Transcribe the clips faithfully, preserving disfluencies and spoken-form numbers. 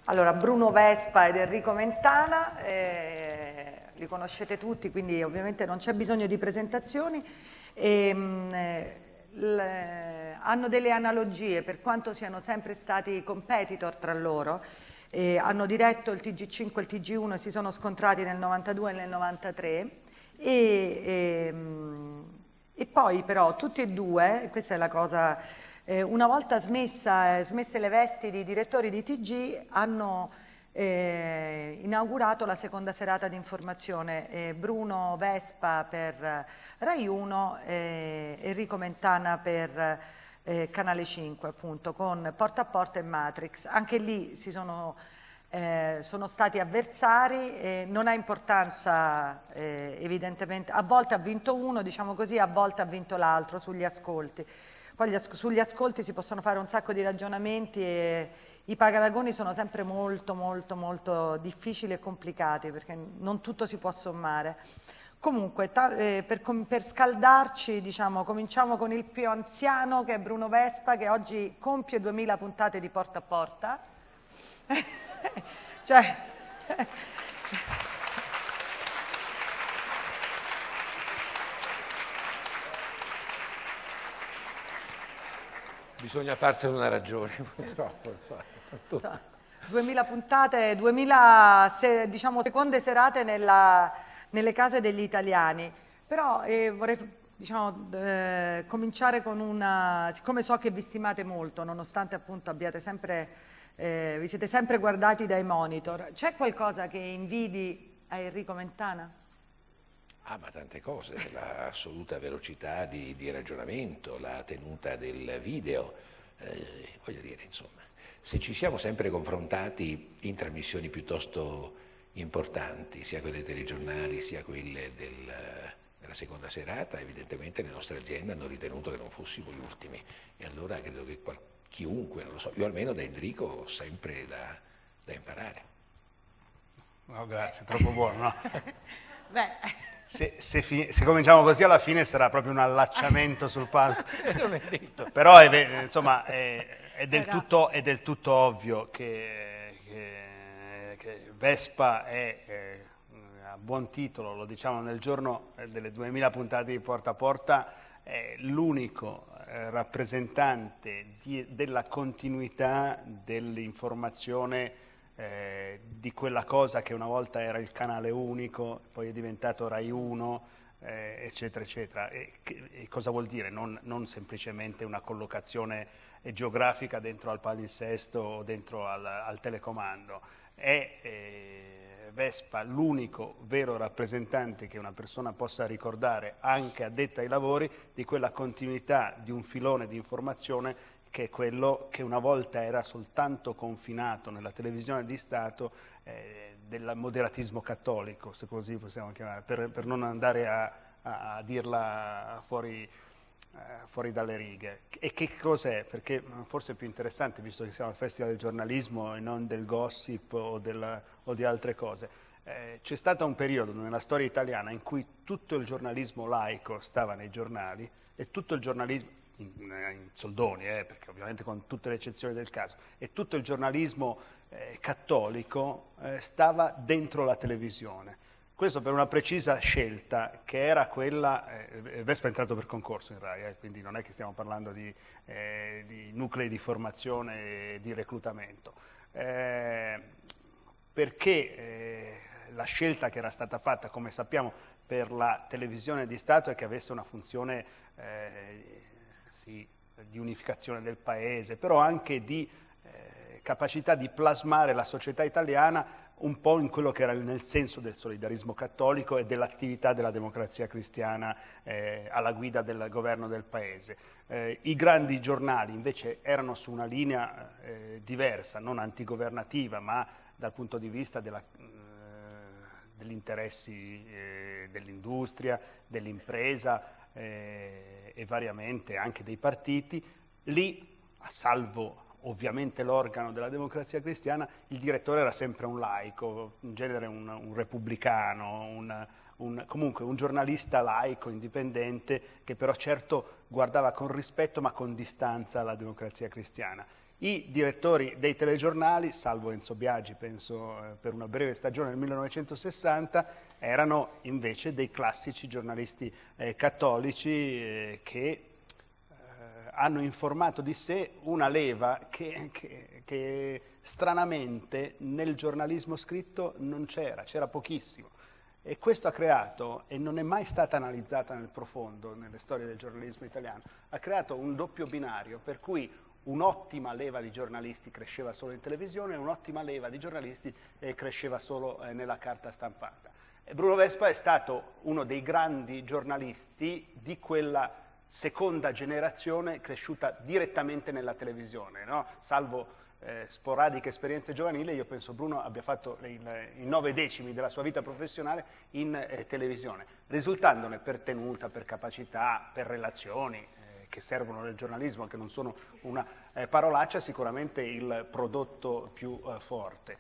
Allora, Bruno Vespa ed Enrico Mentana, eh, li conoscete tutti, quindi ovviamente non c'è bisogno di presentazioni. E, mh, le, hanno delle analogie, per quanto siano sempre stati competitor tra loro. Eh, hanno diretto il T G cinque e il T G uno e si sono scontrati nel novantadue e nel novantatré. E, e, e poi però tutti e due, questa è la cosa, eh, una volta smessa, eh, smesse le vesti di direttori di T G, hanno eh, inaugurato la seconda serata di informazione. eh, Bruno Vespa per Rai uno e Enrico Mentana per eh, Canale cinque, appunto, con Porta a Porta e Matrix. Anche lì si sono... Eh, sono stati avversari, eh, non ha importanza eh, evidentemente, a volte ha vinto uno, diciamo così, a volte ha vinto l'altro sugli ascolti. Poi gli as sugli ascolti si possono fare un sacco di ragionamenti e i paragoni sono sempre molto molto molto difficili e complicati perché non tutto si può sommare. Comunque, eh, per, per scaldarci, diciamo, cominciamo con il più anziano, che è Bruno Vespa, che oggi compie duemila puntate di Porta a Porta. Cioè, bisogna farsene una ragione, purtroppo. duemila puntate, duemila se, diciamo, seconde serate nella, nelle case degli italiani. Però eh, vorrei diciamo, eh, cominciare con una, siccome so che vi stimate molto, nonostante appunto abbiate sempre Eh, vi siete sempre guardati dai monitor. C'è qualcosa che invidi a Enrico Mentana? Ah, ma tante cose, l'assoluta velocità di, di ragionamento, la tenuta del video, eh, voglio dire, insomma, se ci siamo sempre confrontati in trasmissioni piuttosto importanti, sia quelle dei telegiornali, sia quelle del, della seconda serata, evidentemente le nostre aziende hanno ritenuto che non fossimo gli ultimi, e allora credo che qualcuno chiunque, non lo so, io almeno da Enrico ho sempre da, da imparare. No, grazie, troppo buono, no? Beh. Se, se, se cominciamo così alla fine sarà proprio un allacciamento sul palco. Non è detto. Però è, insomma, è, è, del tutto, è del tutto ovvio che, che, che Vespa è, è a buon titolo, lo diciamo nel giorno delle duemila puntate di Porta a Porta, è l'unico eh, rappresentante di, della continuità dell'informazione eh, di quella cosa che una volta era il canale unico, poi è diventato Rai uno, eh, eccetera, eccetera. E, che, e cosa vuol dire? Non, non semplicemente una collocazione geografica dentro al palinsesto o dentro al, al telecomando. È eh, Vespa l'unico vero rappresentante che una persona possa ricordare, anche addetta ai lavori, di quella continuità di un filone di informazione che è quello che una volta era soltanto confinato nella televisione di Stato eh, del moderatismo cattolico, se così possiamo chiamare, per, per non andare a, a, a dirla fuori, eh, fuori dalle righe. E che cos'è? Perché forse è più interessante, visto che siamo al Festival del giornalismo e non del gossip o, del, o di altre cose. Eh, c'è stato un periodo nella storia italiana in cui tutto il giornalismo laico stava nei giornali e tutto il giornalismo, in, in soldoni, eh, perché ovviamente con tutte le eccezioni del caso, e tutto il giornalismo eh, cattolico eh, stava dentro la televisione. Questo per una precisa scelta che era quella, eh, Vespa è entrato per concorso in Rai, eh, quindi non è che stiamo parlando di, eh, di nuclei di formazione e di reclutamento, eh, perché eh, la scelta che era stata fatta, come sappiamo, per la televisione di Stato è che avesse una funzione eh, sì, di unificazione del paese, però anche di eh, capacità di plasmare la società italiana un po' in quello che era nel senso del solidarismo cattolico e dell'attività della democrazia cristiana eh, alla guida del governo del paese. Eh, I grandi giornali invece erano su una linea eh, diversa, non antigovernativa, ma dal punto di vista della, eh, degli interessi eh, dell'industria, dell'impresa eh, e variamente anche dei partiti. Lì, a salvo ovviamente l'organo della democrazia cristiana, il direttore era sempre un laico, in genere un, un repubblicano, un, un, comunque un giornalista laico, indipendente, che però certo guardava con rispetto ma con distanza la Democrazia Cristiana. I direttori dei telegiornali, salvo Enzo Biagi, penso eh, per una breve stagione nel millenovecentosessanta, erano invece dei classici giornalisti eh, cattolici eh, che eh, hanno informato di sé una leva che, che, che stranamente nel giornalismo scritto non c'era, c'era pochissimo. E questo ha creato, e non è mai stata analizzata nel profondo nelle storie del giornalismo italiano, ha creato un doppio binario per cui un'ottima leva di giornalisti cresceva solo in televisione e un'ottima leva di giornalisti eh, cresceva solo eh, nella carta stampata. E Bruno Vespa è stato uno dei grandi giornalisti di quella seconda generazione cresciuta direttamente nella televisione, no? Salvo eh, sporadiche esperienze giovanili, io penso Bruno abbia fatto il, i nove decimi della sua vita professionale in eh, televisione, risultandone per tenuta, per capacità, per relazioni, che servono nel giornalismo, che non sono una eh, parolaccia, sicuramente il prodotto più eh, forte.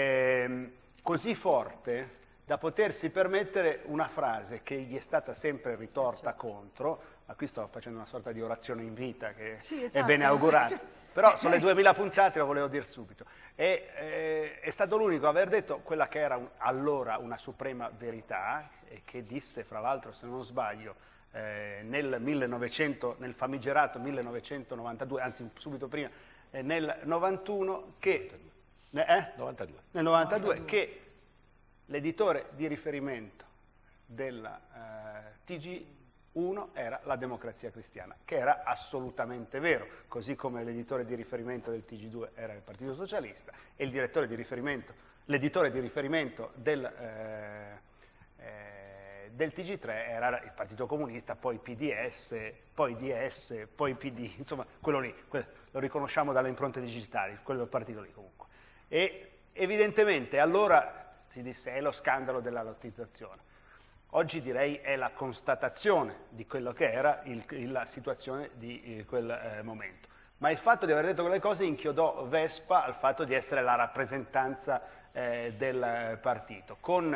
E, così forte da potersi permettere una frase che gli è stata sempre ritorta contro, ma qui sto facendo una sorta di orazione in vita che sì, esatto. È bene augurata, però sono le duemila puntate, lo volevo dire subito. E, eh, è stato l'unico a aver detto quella che era un, allora una suprema verità, e che disse, fra l'altro, se non sbaglio, Eh, nel, millenovecento, nel famigerato millenovecentonovantadue, anzi subito prima, eh, nel novantuno, che, eh? novantadue. Nel novantadue, che l'editore di riferimento della eh, T G uno era la Democrazia Cristiana, che era assolutamente vero, così come l'editore di riferimento del T G due era il Partito Socialista e il direttore di riferimento, l'editore di riferimento del eh, eh, del T G tre era il Partito Comunista, poi P D S, poi D S, poi P D, insomma quello lì, quello, lo riconosciamo dalle impronte digitali, quello del partito lì comunque. E evidentemente allora si disse è lo scandalo della lottizzazione. Oggi direi è la constatazione di quello che era il, il, la situazione di eh, quel eh, momento. Ma il fatto di aver detto quelle cose inchiodò Vespa al fatto di essere la rappresentanza eh, del partito, con...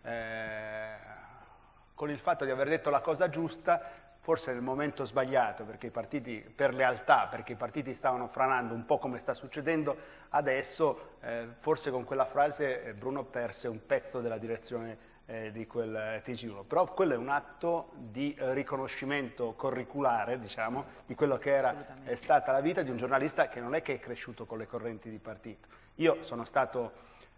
Eh, con il fatto di aver detto la cosa giusta, forse nel momento sbagliato, perché i partiti, per lealtà, perché i partiti stavano franando un po' come sta succedendo adesso, eh, forse con quella frase eh, Bruno perse un pezzo della direzione eh, di quel eh, T G uno. Però quello è un atto di eh, riconoscimento curriculare, diciamo, di quello che era è stata la vita di un giornalista che non è che è cresciuto con le correnti di partito. Io sono stato...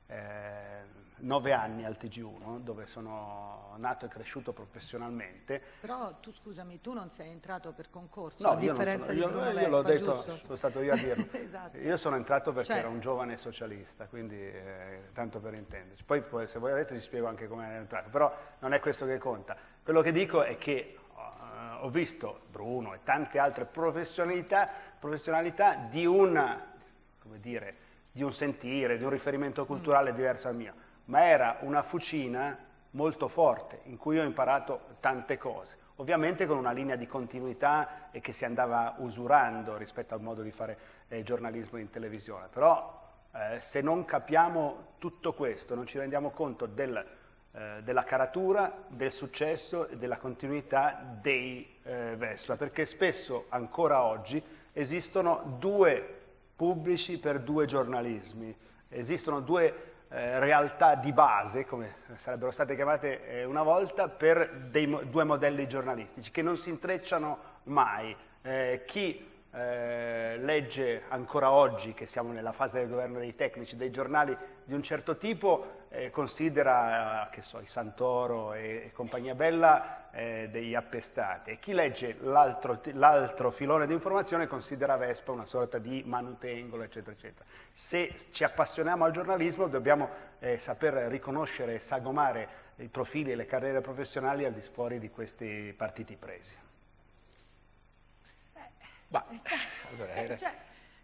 Eh, nove anni al T G uno, dove sono nato e cresciuto professionalmente. Però tu, scusami, tu non sei entrato per concorso, no, a differenza io di Bruno io, Vespa, io l'ho detto, giusto? sono stato io a dirlo. Esatto. Io sono entrato perché cioè... ero un giovane socialista, quindi eh, tanto per intenderci. Poi, poi se volete ti spiego anche come ero entrato, però non è questo che conta. Quello che dico è che uh, ho visto Bruno e tante altre professionalità, professionalità di, una, come dire, di un sentire, di un riferimento culturale mm. diverso al mio. Ma era una fucina molto forte, in cui ho imparato tante cose, ovviamente con una linea di continuità e che si andava usurando rispetto al modo di fare eh, giornalismo in televisione. Però eh, se non capiamo tutto questo, non ci rendiamo conto del, eh, della caratura, del successo e della continuità dei eh, Vespa, perché spesso, ancora oggi, esistono due pubblici per due giornalismi, esistono due Eh, realtà di base, come sarebbero state chiamate eh, una volta, per dei mo due modelli giornalistici che non si intrecciano mai. Eh, chi eh, legge ancora oggi, che siamo nella fase del governo dei tecnici, dei giornali di un certo tipo, eh, considera, eh, che so, i Santoro e, e compagnia bella eh, degli appestati, e chi legge l'altro filone di informazione considera Vespa una sorta di manutengolo, eccetera, eccetera. Se ci appassioniamo al giornalismo dobbiamo eh, saper riconoscere e sagomare i profili e le carriere professionali al di fuori di questi partiti presi. Eh, allora, era... cioè,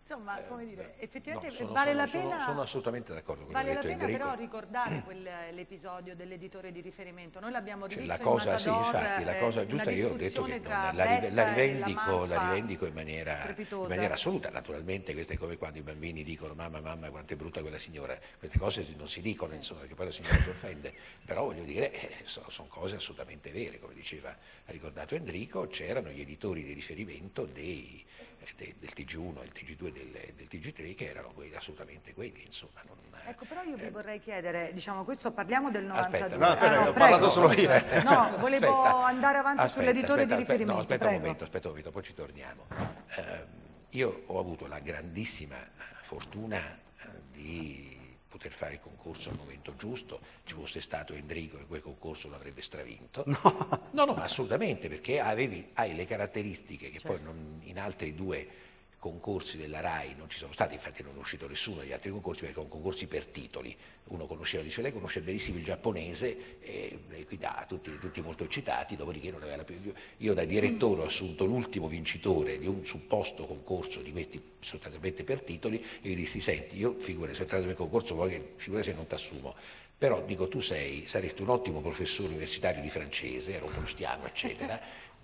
Insomma, come dire, effettivamente no, sono, vale sono, la pena... Sono, sono assolutamente d'accordo con Vale quello che la ha detto pena Enrico. però ricordare quell'episodio dell'editore di riferimento. Noi l'abbiamo Cioè, rivisto la cosa, in Matador, sì, infatti, la cosa eh, giusta, io ho detto che non, la, Vespa la, e rivendico, la la rivendico in maniera, in strepitosa. maniera assoluta. Naturalmente questo è come quando i bambini dicono mamma, mamma, quanto è brutta quella signora. Queste cose non si dicono, sì. insomma, perché poi la signora si offende. Però voglio dire, eh, sono, sono cose assolutamente vere, come diceva, ha ricordato Enrico, c'erano gli editori di riferimento dei, de, del T G uno e il T G due del, del T G tre che erano quelli, assolutamente quelli, insomma. Non, ecco, però io vi eh, vorrei chiedere, diciamo, questo parliamo del novantadue. Aspetta, no, aspetta, ah, no, ho prego, parlato solo io. No, volevo Aspetta, andare avanti aspetta, sull'editore aspetta, di aspetta, riferimento, no, aspetta prego. un momento, aspetta un momento, poi ci torniamo. Eh, io ho avuto la grandissima fortuna eh, di poter fare il concorso al momento giusto. Ci fosse stato Enrico, in quel concorso l'avrebbe stravinto. No, no, no, ma assolutamente, perché avevi, hai le caratteristiche che certo. poi non, in altri due concorsi della RAI non ci sono stati, infatti non è uscito nessuno degli altri concorsi perché sono concorsi per titoli. Uno conosceva, dice lei conosce benissimo il giapponese e, e quindi ah, tutti, tutti molto eccitati, dopodiché non aveva più. Io, io da direttore ho assunto l'ultimo vincitore di un supposto concorso di questi sostanzialmente per titoli e gli dissi senti, io figura se entrato nel concorso poi che figura se non ti assumo. Però dico tu sei, saresti un ottimo professore universitario di francese, ero prustiano, eccetera.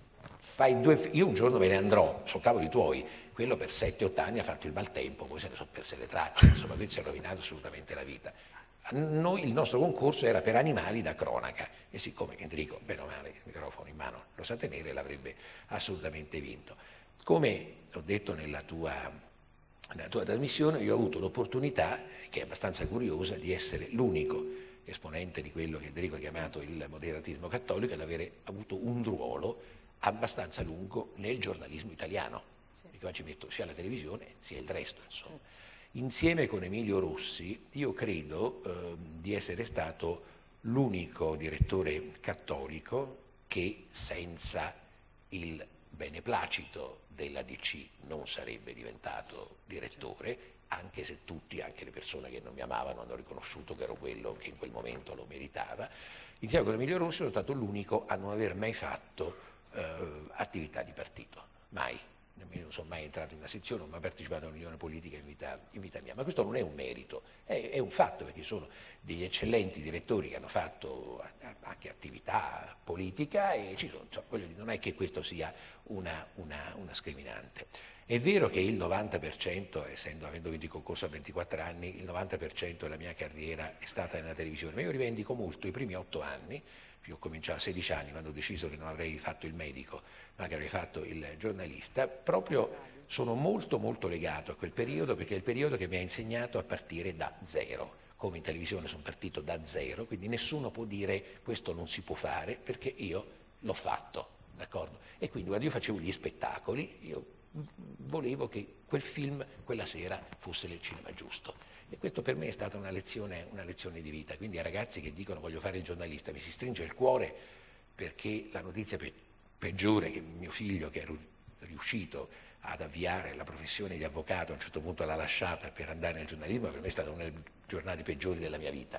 Fai due, io un giorno me ne andrò, sono cavoli tuoi, quello per sette otto anni ha fatto il maltempo, poi se ne sono perse le tracce, insomma, quindi si è rovinato assolutamente la vita. Noi, il nostro concorso era per animali da cronaca e siccome Enrico, bene o male, il microfono in mano lo sa tenere, l'avrebbe assolutamente vinto. Come ho detto nella tua, nella tua trasmissione, io ho avuto l'opportunità, che è abbastanza curiosa, di essere l'unico esponente di quello che Enrico ha chiamato il moderatismo cattolico ad avere avuto un ruolo abbastanza lungo nel giornalismo italiano, sì. perché oggi metto sia la televisione sia il resto. Insomma. Sì. Insieme con Emilio Rossi io credo eh, di essere stato l'unico direttore cattolico che senza il beneplacito della D C non sarebbe diventato direttore, anche se tutti, anche le persone che non mi amavano, hanno riconosciuto che ero quello che in quel momento lo meritava. Insieme con Emilio Rossi sono stato l'unico a non aver mai fatto Uh, attività di partito, mai, non sono mai entrato in una sezione, non ho mai partecipato a un'unione politica in vita, in vita mia, ma questo non è un merito, è, è un fatto perché sono degli eccellenti direttori che hanno fatto anche attività politica e ci sono, cioè, voglio dire, non è che questo sia una, una, una scriminante. È vero che il novanta per cento, essendo, avendo vinto il concorso a ventiquattro anni, il novanta per cento della mia carriera è stata nella televisione, ma io rivendico molto i primi otto anni. Io ho cominciato a sedici anni quando ho deciso che non avrei fatto il medico, ma che avrei fatto il giornalista, proprio sono molto molto legato a quel periodo perché è il periodo che mi ha insegnato a partire da zero. Come in televisione sono partito da zero, quindi nessuno può dire questo non si può fare perché io l'ho fatto, d'accordo? E quindi quando io facevo gli spettacoli, io volevo che quel film quella sera fosse nel cinema giusto. E questo per me è stata una lezione, una lezione di vita. Quindi ai ragazzi che dicono voglio fare il giornalista, mi si stringe il cuore perché la notizia pe- peggiore che mio figlio, che è riuscito ad avviare la professione di avvocato, a un certo punto l'ha lasciata per andare nel giornalismo, per me è stata una delle giornate peggiori della mia vita.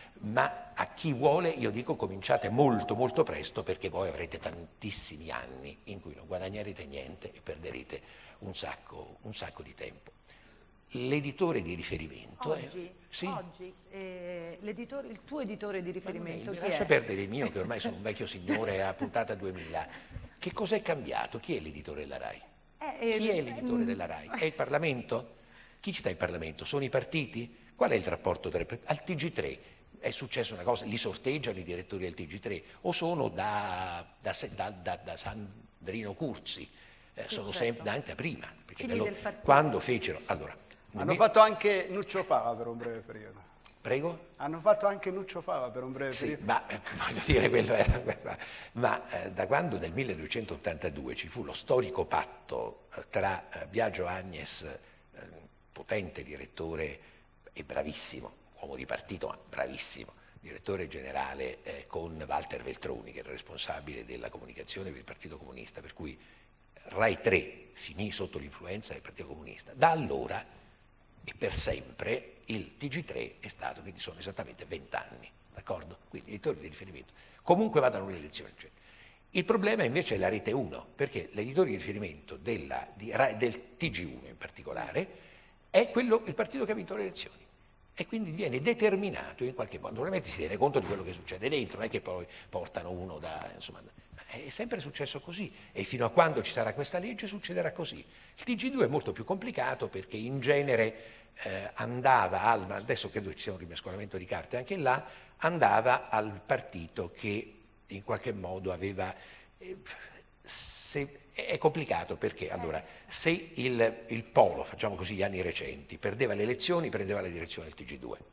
Ma a chi vuole io dico cominciate molto molto presto perché poi avrete tantissimi anni in cui non guadagnerete niente e perderete un sacco, un sacco di tempo. L'editore di riferimento oggi, è, sì. oggi eh, l'editore, il tuo editore di riferimento mi chi lascia è? perdere il mio che ormai sono un vecchio signore a puntata duemila. Che cos'è cambiato? Chi è l'editore della RAI? Eh, chi eh, è l'editore eh, della RAI? È il Parlamento? Chi ci sta in Parlamento? Sono i partiti? Qual è il rapporto tra i partiti? Al T G tre è successa una cosa, li sorteggiano i direttori del T G tre o sono da, da, da, da, da Sandrino Curzi? Eh, sì, sono certo. sempre da anche prima, perché nello, quando fecero... Allora, hanno fatto anche Nuccio Fava per un breve periodo. Prego? Hanno fatto anche Nuccio Fava per un breve sì, periodo. Ma eh, voglio dire, quello era. Ma, ma eh, da quando nel millenovecentottantadue ci fu lo storico patto eh, tra eh, Biagio Agnes, eh, potente direttore e bravissimo, uomo di partito, ma bravissimo, direttore generale, eh, con Walter Veltroni, che era responsabile della comunicazione per il Partito Comunista, per cui Rai tre finì sotto l'influenza del Partito Comunista. Da allora e per sempre il T G tre è stato, quindi sono esattamente vent'anni, d'accordo? Quindi editore di riferimento. Comunque vadano le elezioni. Cioè. Il problema invece è la Rete uno, perché l'editore di riferimento della, di, del T G uno in particolare è quello, il partito che ha vinto le elezioni. E quindi viene determinato in qualche modo. Naturalmente si tiene conto di quello che succede dentro, non è che poi portano uno da... insomma, è sempre successo così e fino a quando ci sarà questa legge succederà così. Il T G due è molto più complicato perché in genere eh, andava al... ma adesso credo ci sia un rimescolamento di carte anche là, andava al partito che in qualche modo aveva... Eh, se, è complicato perché allora se il, il polo, facciamo così gli anni recenti, perdeva le elezioni, prendeva la direzione del T G due.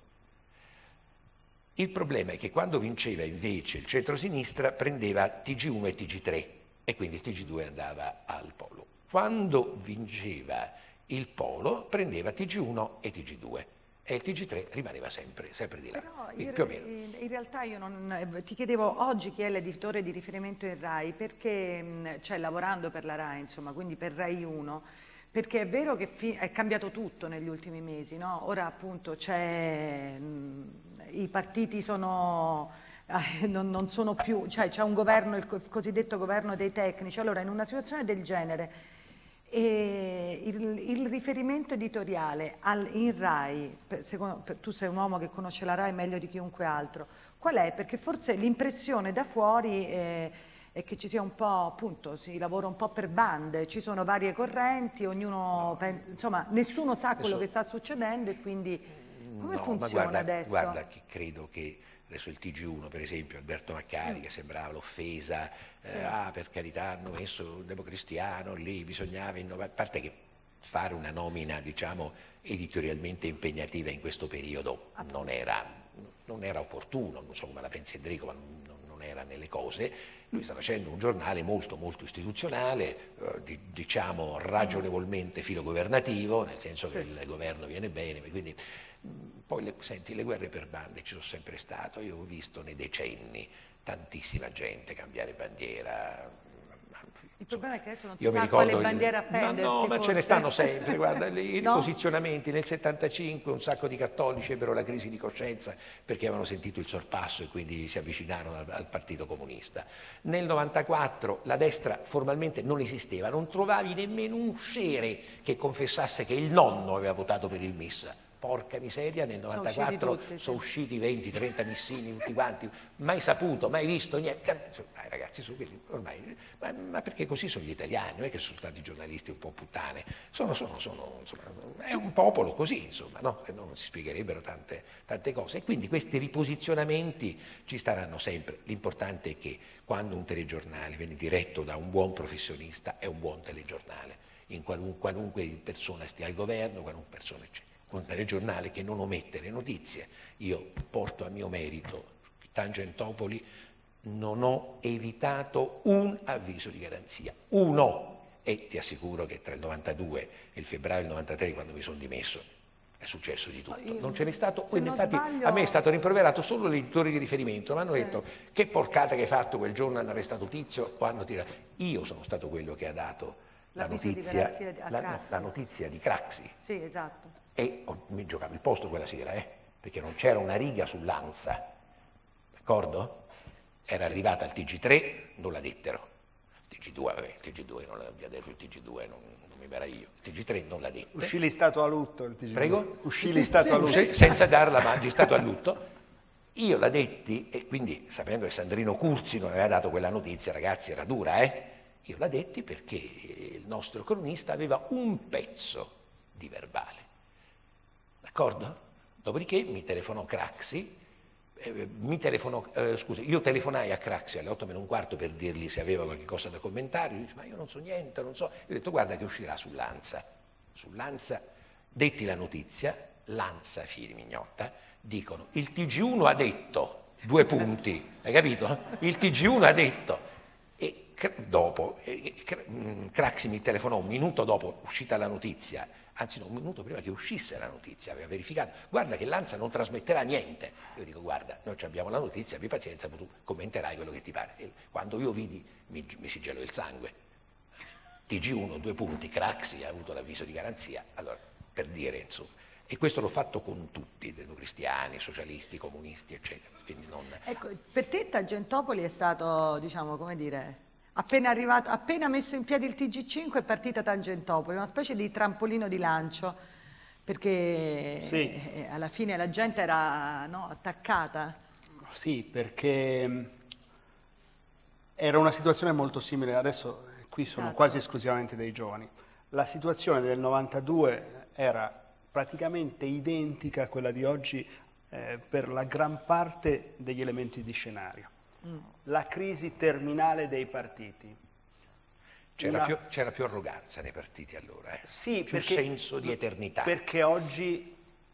Il problema è che quando vinceva invece il centro-sinistra prendeva T G uno e T G tre e quindi il T G due andava al polo. Quando vinceva il polo prendeva T G uno e T G due e il T G tre rimaneva sempre, sempre di là. Però Quindi, io, più o meno. in realtà io non, ti chiedevo oggi chi è l'editore di riferimento in RAI, perché, cioè lavorando per la RAI, insomma, quindi per RAI uno, perché è vero che è cambiato tutto negli ultimi mesi, no? Ora appunto c'è, i partiti sono, eh, non, non sono più, cioè c'è un governo, il cosiddetto governo dei tecnici. Allora in una situazione del genere, e il, il riferimento editoriale al, in RAI, per, secondo, per, tu sei un uomo che conosce la RAI meglio di chiunque altro, qual è? Perché forse l'impressione da fuori è, è che ci sia un po', appunto, si lavora un po' per bande, ci sono varie correnti, ognuno, pensa, insomma, nessuno sa quello adesso, che sta succedendo e quindi come no, funziona ma guarda, adesso? Guarda che credo che adesso il T G uno, per esempio, Alberto Maccari, mm. che sembrava l'offesa, eh, sì. ah, per carità, hanno messo un democristiano lì, bisognava innovare, a parte che fare una nomina, diciamo, editorialmente impegnativa in questo periodo ah. non, era, non era opportuno, non so come la pensi Enrico, ma non, non era nelle cose. Lui sta facendo un giornale molto, molto istituzionale, eh, di, diciamo ragionevolmente filogovernativo, nel senso che il governo viene bene, quindi... Poi, le, senti, le guerre per bande ci sono sempre state, io ho visto nei decenni tantissima gente cambiare bandiera. Il problema è che adesso non si io sa mi ricordo quale bandiera appendersi. No, no, ma ce ne stanno sempre, guarda, i no? riposizionamenti. Nel settantacinque un sacco di cattolici ebbero la crisi di coscienza perché avevano sentito il sorpasso e quindi si avvicinarono al, al Partito Comunista. Nel novantaquattro la destra formalmente non esisteva, non trovavi nemmeno un scere che confessasse che il nonno aveva votato per il Missa. Porca miseria, nel novantaquattro sono usciti, tutti, sono sì. usciti venti trenta missini, tutti quanti, mai saputo, mai visto, niente. Dai ragazzi, su quelli ormai, ma, ma perché così sono gli italiani, non è che sono stati giornalisti un po' puttane, sono, sono, sono, insomma, è un popolo così, insomma, no? E non si spiegherebbero tante, tante cose. E quindi questi riposizionamenti ci staranno sempre. L'importante è che quando un telegiornale viene diretto da un buon professionista, è un buon telegiornale, in qualunque, qualunque persona stia al governo, qualunque persona c'è. Un telegiornale che non omette le notizie. Io porto a mio merito, Tangentopoli, non ho evitato un avviso di garanzia, uno, e ti assicuro che tra il novantadue e il febbraio del novantatré, quando mi sono dimesso, è successo di tutto, non ce n'è stato, quindi infatti sbaglio... a me è stato rimproverato solo l'editore di riferimento, mi hanno sì. detto che porcata che hai fatto quel giorno, hanno arrestato Tizio, quando tira... io sono stato quello che ha dato la notizia di, la, no, la notizia di Craxi. Sì, esatto. E oh, mi giocavo il posto quella sera, eh, perché non c'era una riga sull'Ansa, d'accordo? Era arrivata al T G tre, non la dettero. Il T G due, vabbè, il T G due non l'abbia detto, il T G due non, non mi era io. Il T G tre non l'ha detto. Uscì listato a lutto il T G due. Prego? Uscì listato a lutto. Se, senza darla magistrato a lutto. Io la detti, e quindi sapendo che Sandrino Curzi non aveva dato quella notizia, ragazzi, era dura, eh? Io la detti perché il nostro cronista aveva un pezzo di verbale. D'accordo? Dopodiché mi telefonò Craxi, eh, mi telefonò, eh, scusa, io telefonai a Craxi alle otto meno un quarto per dirgli se aveva qualche cosa da commentare, lui dice, ma io non so niente, non so. Io ho detto, guarda che uscirà sull'Ansa. Sull'Ansa detti la notizia, l'Ansa, figli mignotta, dicono, il T G uno ha detto, due punti, hai capito? Il T G uno ha detto, e dopo, eh, Craxi mi telefonò un minuto dopo uscita la notizia, anzi no, un minuto prima che uscisse la notizia, aveva verificato, guarda che l'Ansa non trasmetterà niente. Io dico, guarda, noi abbiamo la notizia, abbi pazienza, tu commenterai quello che ti pare. E quando io vidi, mi, mi si gelò il sangue. T G uno, due punti, Craxi ha avuto l'avviso di garanzia, allora, per dire, insomma. E questo l'ho fatto con tutti, democristiani, socialisti, comunisti, eccetera. Quindi non... Ecco, per te Tangentopoli è stato, diciamo, come dire... Appena, arrivato, appena messo in piedi il T G cinque è partita Tangentopoli, una specie di trampolino di lancio perché sì. eh, alla fine la gente era, no, attaccata. Sì, perché era una situazione molto simile, adesso qui sono Esatto. quasi esclusivamente dei giovani. La situazione del novantadue era praticamente identica a quella di oggi eh, per la gran parte degli elementi di scenario. Mm. La crisi terminale dei partiti. C'era, Una... più, c'era più arroganza nei partiti allora, eh? Sì, più perché, senso di eternità. Perché oggi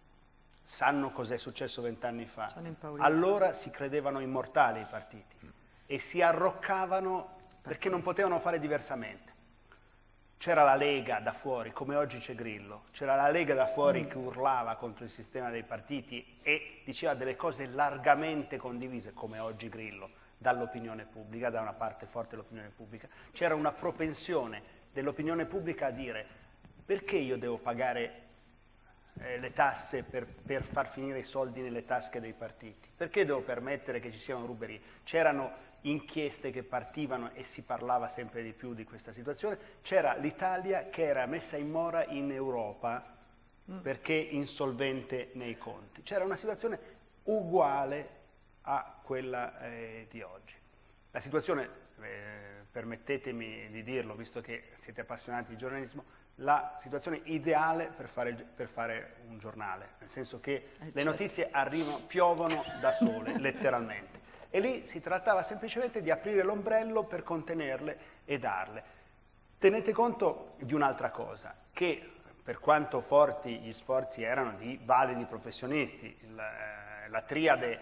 sanno cos'è successo vent'anni fa. Allora si credevano immortali i partiti mm. e si arroccavano perché non potevano fare diversamente. C'era la Lega da fuori, come oggi c'è Grillo, c'era la Lega da fuori mm. che urlava contro il sistema dei partiti e diceva delle cose largamente condivise, come oggi Grillo, dall'opinione pubblica, da una parte forte dell'opinione pubblica. C'era una propensione dell'opinione pubblica a dire: perché io devo pagare eh, le tasse per, per far finire i soldi nelle tasche dei partiti? Perché devo permettere che ci siano ruberie? C'erano inchieste che partivano e si parlava sempre di più di questa situazione. C'era l'Italia che era messa in mora in Europa mm. perché insolvente nei conti. C'era una situazione uguale a quella eh, di oggi. La situazione, eh, permettetemi di dirlo, visto che siete appassionati di giornalismo, la situazione ideale per fare, per fare un giornale, nel senso che eh, le certo. notizie arrivano, piovono da sole, letteralmente. E lì si trattava semplicemente di aprire l'ombrello per contenerle e darle. Tenete conto di un'altra cosa, che per quanto forti gli sforzi erano di validi professionisti, la, la triade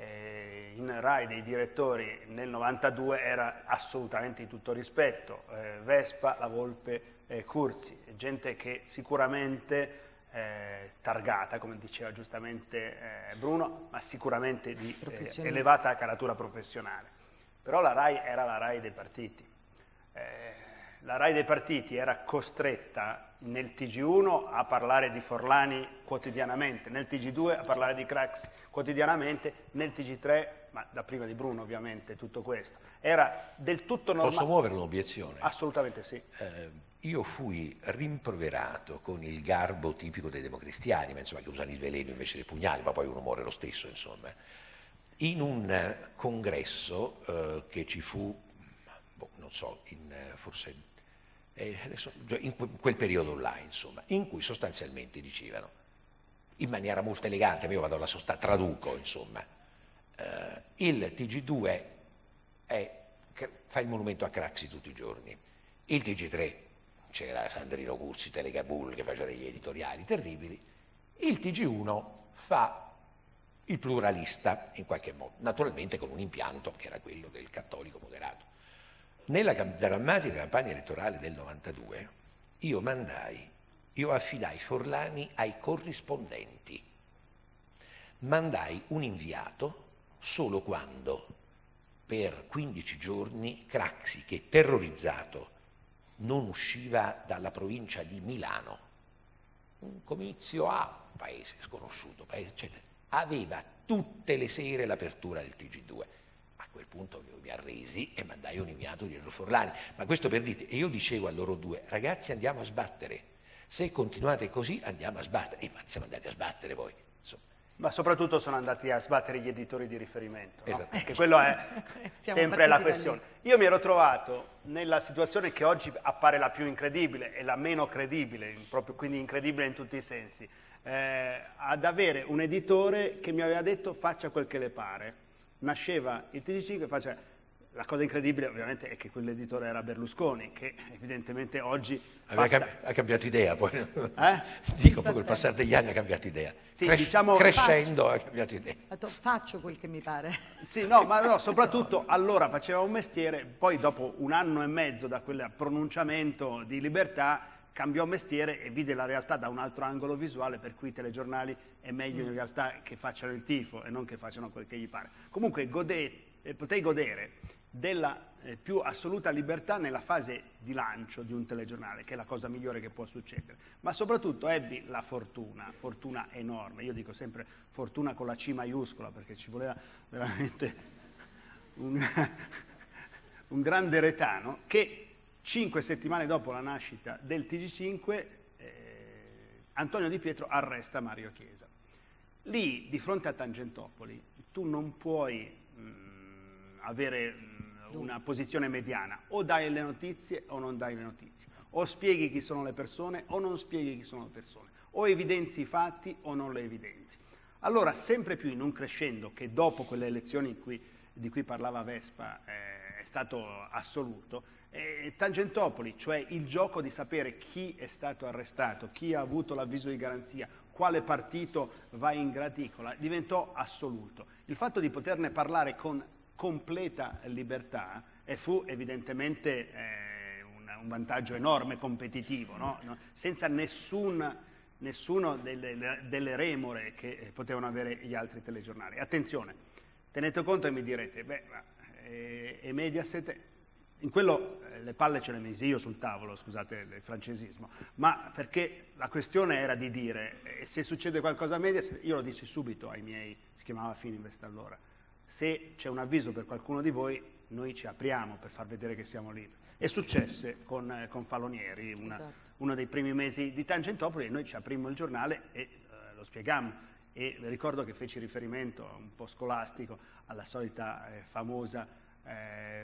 eh, in Rai dei direttori nel novantadue era assolutamente di tutto rispetto, eh, Vespa, La Volpe, eh, Curzi, gente che sicuramente... Eh, targata, come diceva giustamente eh, Bruno, ma sicuramente di eh, elevata caratura professionale. Però la Rai era la Rai dei partiti. Eh, la Rai dei partiti era costretta nel T G uno a parlare di Forlani quotidianamente, nel T G due a parlare di Craxi quotidianamente, nel T G tre, ma da prima di Bruno ovviamente, tutto questo. Era del tutto normale. Posso muovere un'obiezione? Assolutamente sì. Eh, io fui rimproverato con il garbo tipico dei democristiani, ma insomma che usano il veleno invece dei pugnali, ma poi uno muore lo stesso, insomma, in un congresso eh, che ci fu, boh, non so, in, forse eh, adesso, in quel periodo là, insomma, in cui sostanzialmente dicevano, in maniera molto elegante, ma io vado alla sostanza, traduco, insomma, eh, il T G due è, fa il monumento a Craxi tutti i giorni, il T G tre c'era Sandrino Curzi, Telecabul che faceva degli editoriali terribili, il T G uno fa il pluralista in qualche modo, naturalmente con un impianto che era quello del cattolico moderato. Nella drammatica campagna elettorale del novantadue io mandai, io affidai Forlani ai corrispondenti, mandai un inviato solo quando per quindici giorni Craxi, che terrorizzato non usciva dalla provincia di Milano, un comizio a paese sconosciuto, paese, eccetera, aveva tutte le sere l'apertura del T G due. A quel punto io mi arresi e mandai un inviato dietro Forlani, ma questo per dire, e io dicevo a loro due, ragazzi andiamo a sbattere, se continuate così andiamo a sbattere, e infatti siamo andati a sbattere poi, insomma. Ma soprattutto sono andati a sbattere gli editori di riferimento, no? Esatto. Perché quello è sempre la questione. Io mi ero trovato nella situazione che oggi appare la più incredibile e la meno credibile, proprio, quindi incredibile in tutti i sensi, eh, ad avere un editore che mi aveva detto faccia quel che le pare. Nasceva il T G cinque, faccia... La cosa incredibile ovviamente è che quell'editore era Berlusconi, che evidentemente oggi passa... Cam- ha cambiato idea poi. Eh? Dico, poi col passare degli anni ha cambiato idea. Sì, Cres- diciamo... Crescendo faccio. ha cambiato idea. Faccio quel che mi pare. Sì, no, ma no, soprattutto allora faceva un mestiere, poi dopo un anno e mezzo da quel pronunciamento di libertà cambiò mestiere e vide la realtà da un altro angolo visuale, per cui i telegiornali è meglio in realtà che facciano il tifo e non che facciano quel che gli pare. Comunque godè, eh, potei godere della eh, più assoluta libertà nella fase di lancio di un telegiornale, che è la cosa migliore che può succedere, ma soprattutto ebbi la fortuna, fortuna enorme, io dico sempre fortuna con la C maiuscola, perché ci voleva veramente un, un grande retano, che cinque settimane dopo la nascita del T G cinque eh, Antonio Di Pietro arresta Mario Chiesa. Lì, di fronte a Tangentopoli, tu non puoi mh, avere mh, una posizione mediana, o dai le notizie o non dai le notizie, o spieghi chi sono le persone o non spieghi chi sono le persone, o evidenzi i fatti o non le evidenzi. Allora, sempre più in un crescendo che dopo quelle elezioni in cui, di cui parlava Vespa eh, è stato assoluto, eh, Tangentopoli, cioè il gioco di sapere chi è stato arrestato, chi ha avuto l'avviso di garanzia, quale partito va in graticola, diventò assoluto. Il fatto di poterne parlare con completa libertà e fu evidentemente eh, un, un vantaggio enorme, competitivo, no? No? Senza nessun... nessuno delle, delle remore che potevano avere gli altri telegiornali. Attenzione, tenete conto e mi direte, beh, ma e, e Mediaset, in quello eh, le palle ce le misi io sul tavolo, scusate il francesismo, ma perché la questione era di dire, eh, se succede qualcosa a Mediaset, io lo dissi subito ai miei, si chiamava Fininvest allora, se c'è un avviso per qualcuno di voi, noi ci apriamo per far vedere che siamo liberi. E successe con, eh, con Falonieri, una, esatto. uno dei primi mesi di Tangentopoli, e noi ci aprimmo il giornale e eh, lo spiegammo. E ricordo che feci riferimento un po' scolastico alla solita eh, famosa eh,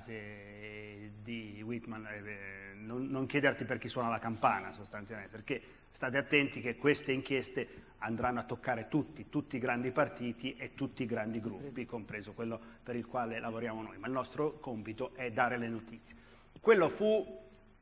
frase di Whitman, eh, non, non chiederti per chi suona la campana sostanzialmente, perché state attenti che queste inchieste andranno a toccare tutti, tutti i grandi partiti e tutti i grandi gruppi, compreso quello per il quale lavoriamo noi, ma il nostro compito è dare le notizie. Quello fu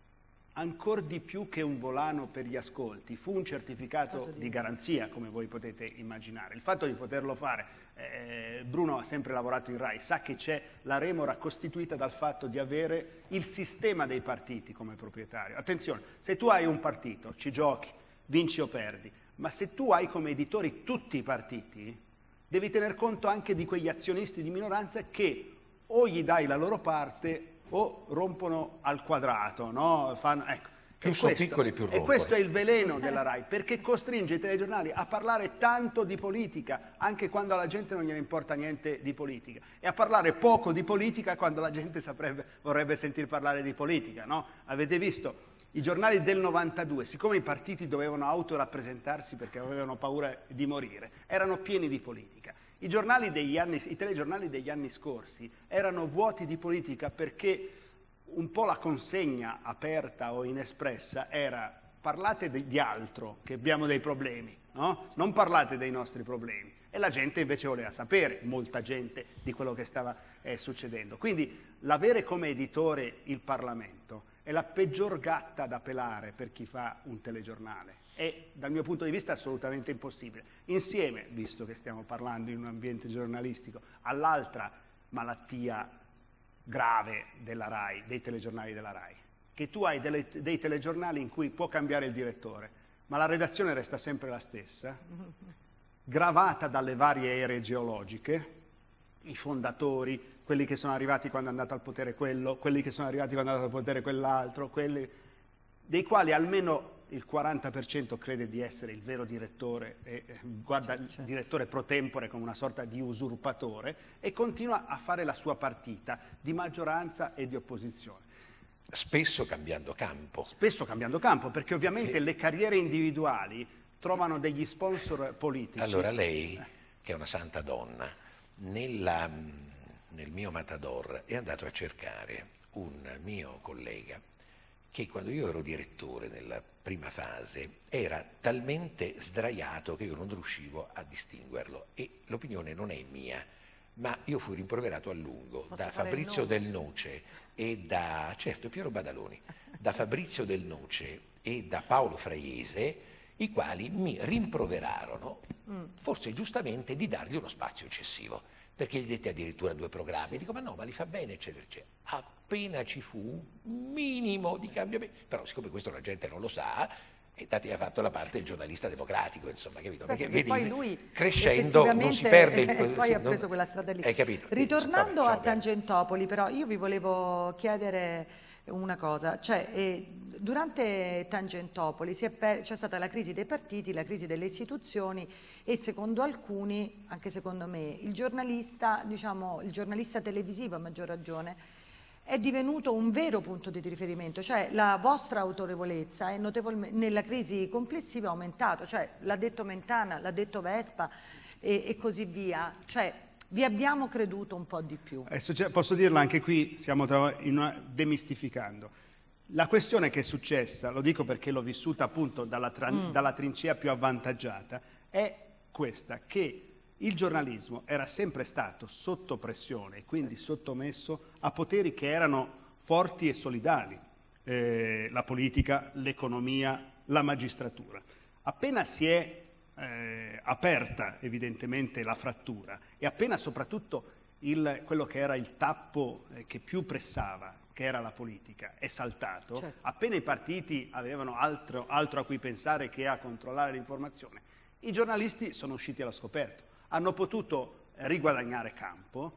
ancor di più che un volano per gli ascolti, fu un certificato di garanzia, come voi potete immaginare. Il fatto di poterlo fare, eh, Bruno ha sempre lavorato in Rai, sa che c'è la remora costituita dal fatto di avere il sistema dei partiti come proprietario. Attenzione, se tu hai un partito, ci giochi, vinci o perdi, ma se tu hai come editori tutti i partiti, devi tener conto anche di quegli azionisti di minoranza che o gli dai la loro parte o rompono al quadrato, no? Fanno, ecco. Più sono piccoli, più rompono. E questo è il veleno della Rai, perché costringe i telegiornali a parlare tanto di politica, anche quando alla gente non gliene importa niente di politica, e a parlare poco di politica quando la gente saprebbe, vorrebbe sentir parlare di politica, no? Avete visto i giornali del novantadue, siccome i partiti dovevano autorappresentarsi perché avevano paura di morire, erano pieni di politica. I, giornali degli anni, i telegiornali degli anni scorsi erano vuoti di politica perché un po' la consegna aperta o inespressa era parlate di, di altro, che abbiamo dei problemi, no? Non parlate dei nostri problemi. E la gente invece voleva sapere, molta gente, di quello che stava eh, succedendo. Quindi l'avere come editore il Parlamento è la peggior gatta da pelare per chi fa un telegiornale. È, dal mio punto di vista, assolutamente impossibile. Insieme, visto che stiamo parlando in un ambiente giornalistico, all'altra malattia grave della Rai, dei telegiornali della Rai, che tu hai delle, dei telegiornali in cui può cambiare il direttore, ma la redazione resta sempre la stessa, gravata dalle varie ere geologiche, i fondatori, quelli che sono arrivati quando è andato al potere quello, quelli che sono arrivati quando è andato al potere quell'altro, quelli dei quali almeno il quaranta per cento crede di essere il vero direttore e guarda il direttore pro tempore come una sorta di usurpatore e continua a fare la sua partita di maggioranza e di opposizione. Spesso cambiando campo. Spesso cambiando campo, perché ovviamente e... le carriere individuali trovano degli sponsor politici. Allora lei, che è una santa donna, nella, nel mio Matador è andato a cercare un mio collega che quando io ero direttore nella prima fase era talmente sdraiato che io non riuscivo a distinguerlo, e l'opinione non è mia, ma io fui rimproverato a lungo Posso da Fabrizio Del Noce e da, certo, Piero Badaloni, da Fabrizio Del Noce e da Paolo Fraiese, i quali mi rimproverarono, mm. forse giustamente, di dargli uno spazio eccessivo, perché gli detti addirittura due programmi. Dico, ma no, ma li fa bene, eccetera, eccetera. Appena ci fu un minimo di cambiamento, però siccome questo la gente non lo sa, e dati ha fatto la parte del giornalista democratico, insomma, capito? Perché, perché vedi, poi lui crescendo non si perde il... E poi sì, ha preso non, quella strada lì. Hai capito? Ritornando a Tangentopoli, però, io vi volevo chiedere una cosa, cioè eh, durante Tangentopoli c'è stata la crisi dei partiti, la crisi delle istituzioni e secondo alcuni, anche secondo me, il giornalista, diciamo, il giornalista televisivo a maggior ragione, è divenuto un vero punto di riferimento, cioè la vostra autorevolezza è notevolmente, nella crisi complessiva, è aumentato, cioè l'ha detto Mentana, l'ha detto Vespa e, e così via, cioè vi abbiamo creduto un po' di più. Adesso posso dirlo anche qui, stiamo in una, demistificando. La questione che è successa, lo dico perché l'ho vissuta appunto dalla, mm. dalla trincea più avvantaggiata, è questa, che il giornalismo era sempre stato sotto pressione e quindi sottomesso a poteri che erano forti e solidali, eh, la politica, l'economia, la magistratura. Appena si è eh, aperta evidentemente la frattura e appena soprattutto il, quello che era il tappo eh, che più pressava, che era la politica, è saltato, certo. Appena i partiti avevano altro, altro a cui pensare che a controllare l'informazione, i giornalisti sono usciti allo scoperto. Hanno potuto riguadagnare campo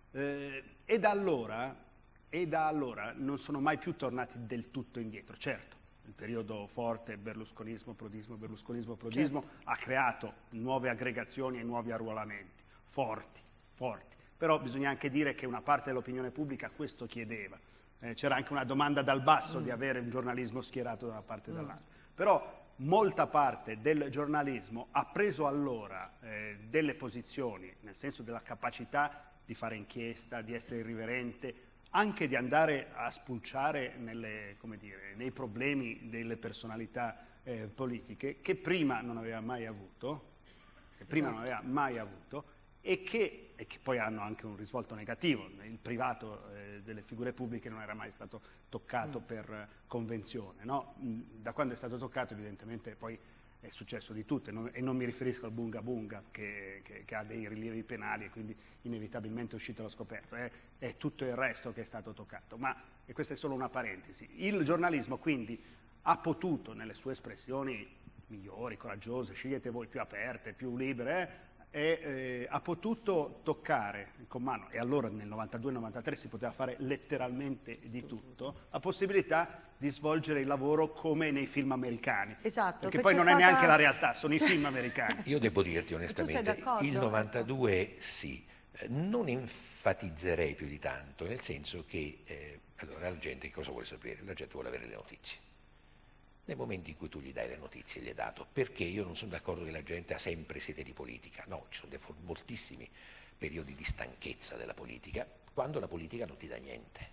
eh, e, da allora, e da allora non sono mai più tornati del tutto indietro. Certo, il periodo forte berlusconismo, prodismo, berlusconismo, prodismo certo. ha creato nuove aggregazioni e nuovi arruolamenti, forti, forti. Però bisogna anche dire che una parte dell'opinione pubblica questo chiedeva. Eh, c'era anche una domanda dal basso mm. di avere un giornalismo schierato da una parte e mm. dall'altra. Però molta parte del giornalismo ha preso allora eh, delle posizioni, nel senso della capacità di fare inchiesta, di essere irriverente, anche di andare a spulciare nelle, come dire, nei problemi delle personalità eh, politiche, che prima non aveva mai avuto, che prima esatto. non aveva mai avuto, e che, e che poi hanno anche un risvolto negativo. Il privato eh, delle figure pubbliche non era mai stato toccato mm. per convenzione, no? Da quando è stato toccato evidentemente poi è successo di tutto, e non, e non mi riferisco al bunga bunga che, che, che ha dei rilievi penali e quindi inevitabilmente è uscito allo scoperto, è, è tutto il resto che è stato toccato, ma e questa è solo una parentesi. Il giornalismo quindi ha potuto, nelle sue espressioni migliori, coraggiose, scegliete voi, più aperte, più libere, eh, E, eh, ha potuto toccare con mano, e allora nel novantadue novantatré si poteva fare letteralmente di tutto, la possibilità di svolgere il lavoro come nei film americani. Esatto. Perché poi non stata... è neanche la realtà, sono i film americani. Io devo dirti onestamente, il novantadue sì, non enfatizzerei più di tanto, nel senso che, eh, allora la gente che cosa vuole sapere? La gente vuole avere le notizie. Nel momento in cui tu gli dai le notizie, gli hai dato, perché io non sono d'accordo che la gente ha sempre sete di politica, no, ci sono dei, moltissimi periodi di stanchezza della politica, quando la politica non ti dà niente,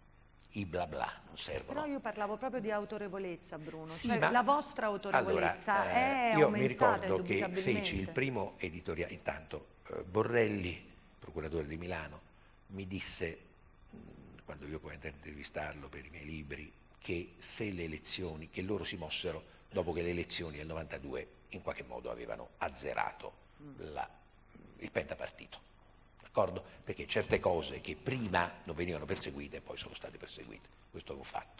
i bla bla non servono. Però io parlavo proprio di autorevolezza, Bruno, sì, cioè, ma... la vostra autorevolezza allora, è eh, io aumentata mi ricordo che indubitabilmente. feci il primo editoriale, intanto eh, Borrelli, procuratore di Milano, mi disse, mh, quando io poi andai a intervistarlo per i miei libri, che se le elezioni, che loro si mossero dopo che le elezioni del novantadue in qualche modo avevano azzerato la, il pentapartito, d'accordo? Perché certe cose che prima non venivano perseguite poi sono state perseguite, questo avevo fatto.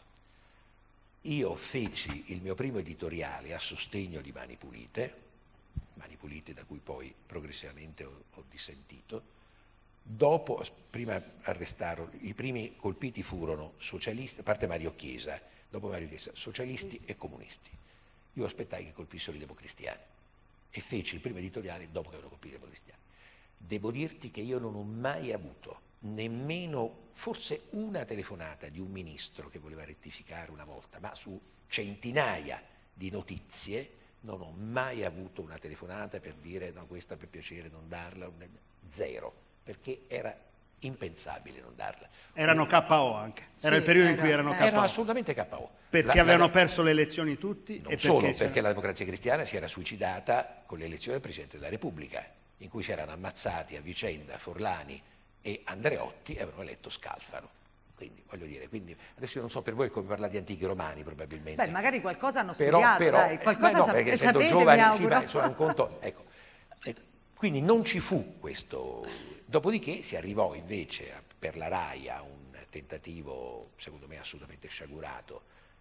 Io feci il mio primo editoriale a sostegno di Mani Pulite, Mani Pulite da cui poi progressivamente ho, ho dissentito. Dopo, prima arrestarono, i primi colpiti furono socialisti, a parte Mario Chiesa, dopo Mario Chiesa, socialisti e comunisti. Io aspettai che colpissero i democristiani e feci il primo editoriale dopo che avevano colpito i democristiani. Devo dirti che io non ho mai avuto nemmeno, forse una telefonata di un ministro che voleva rettificare una volta, ma su centinaia di notizie non ho mai avuto una telefonata per dire no, questa per piacere non darla, zero. Perché era impensabile non darla. Erano K O anche, era sì, il periodo era, in cui erano K O. Erano assolutamente K O. Perché la, avevano la, perso le elezioni tutti? Non e solo, perché, perché la Democrazia Cristiana si era suicidata con le elezioni del Presidente della Repubblica, in cui si erano ammazzati a vicenda Forlani e Andreotti e avevano eletto Scalfaro. Quindi, voglio dire, quindi, adesso io non so per voi come parlare di antichi romani probabilmente. Beh, magari qualcosa hanno però, studiato, però, dai, qualcosa eh, no, sap- perché sapete, giovani, mi auguro. Sì, ma sono un conto, ecco. Quindi non ci fu questo, dopodiché si arrivò invece a, per la RAI a un tentativo, secondo me assolutamente sciagurato,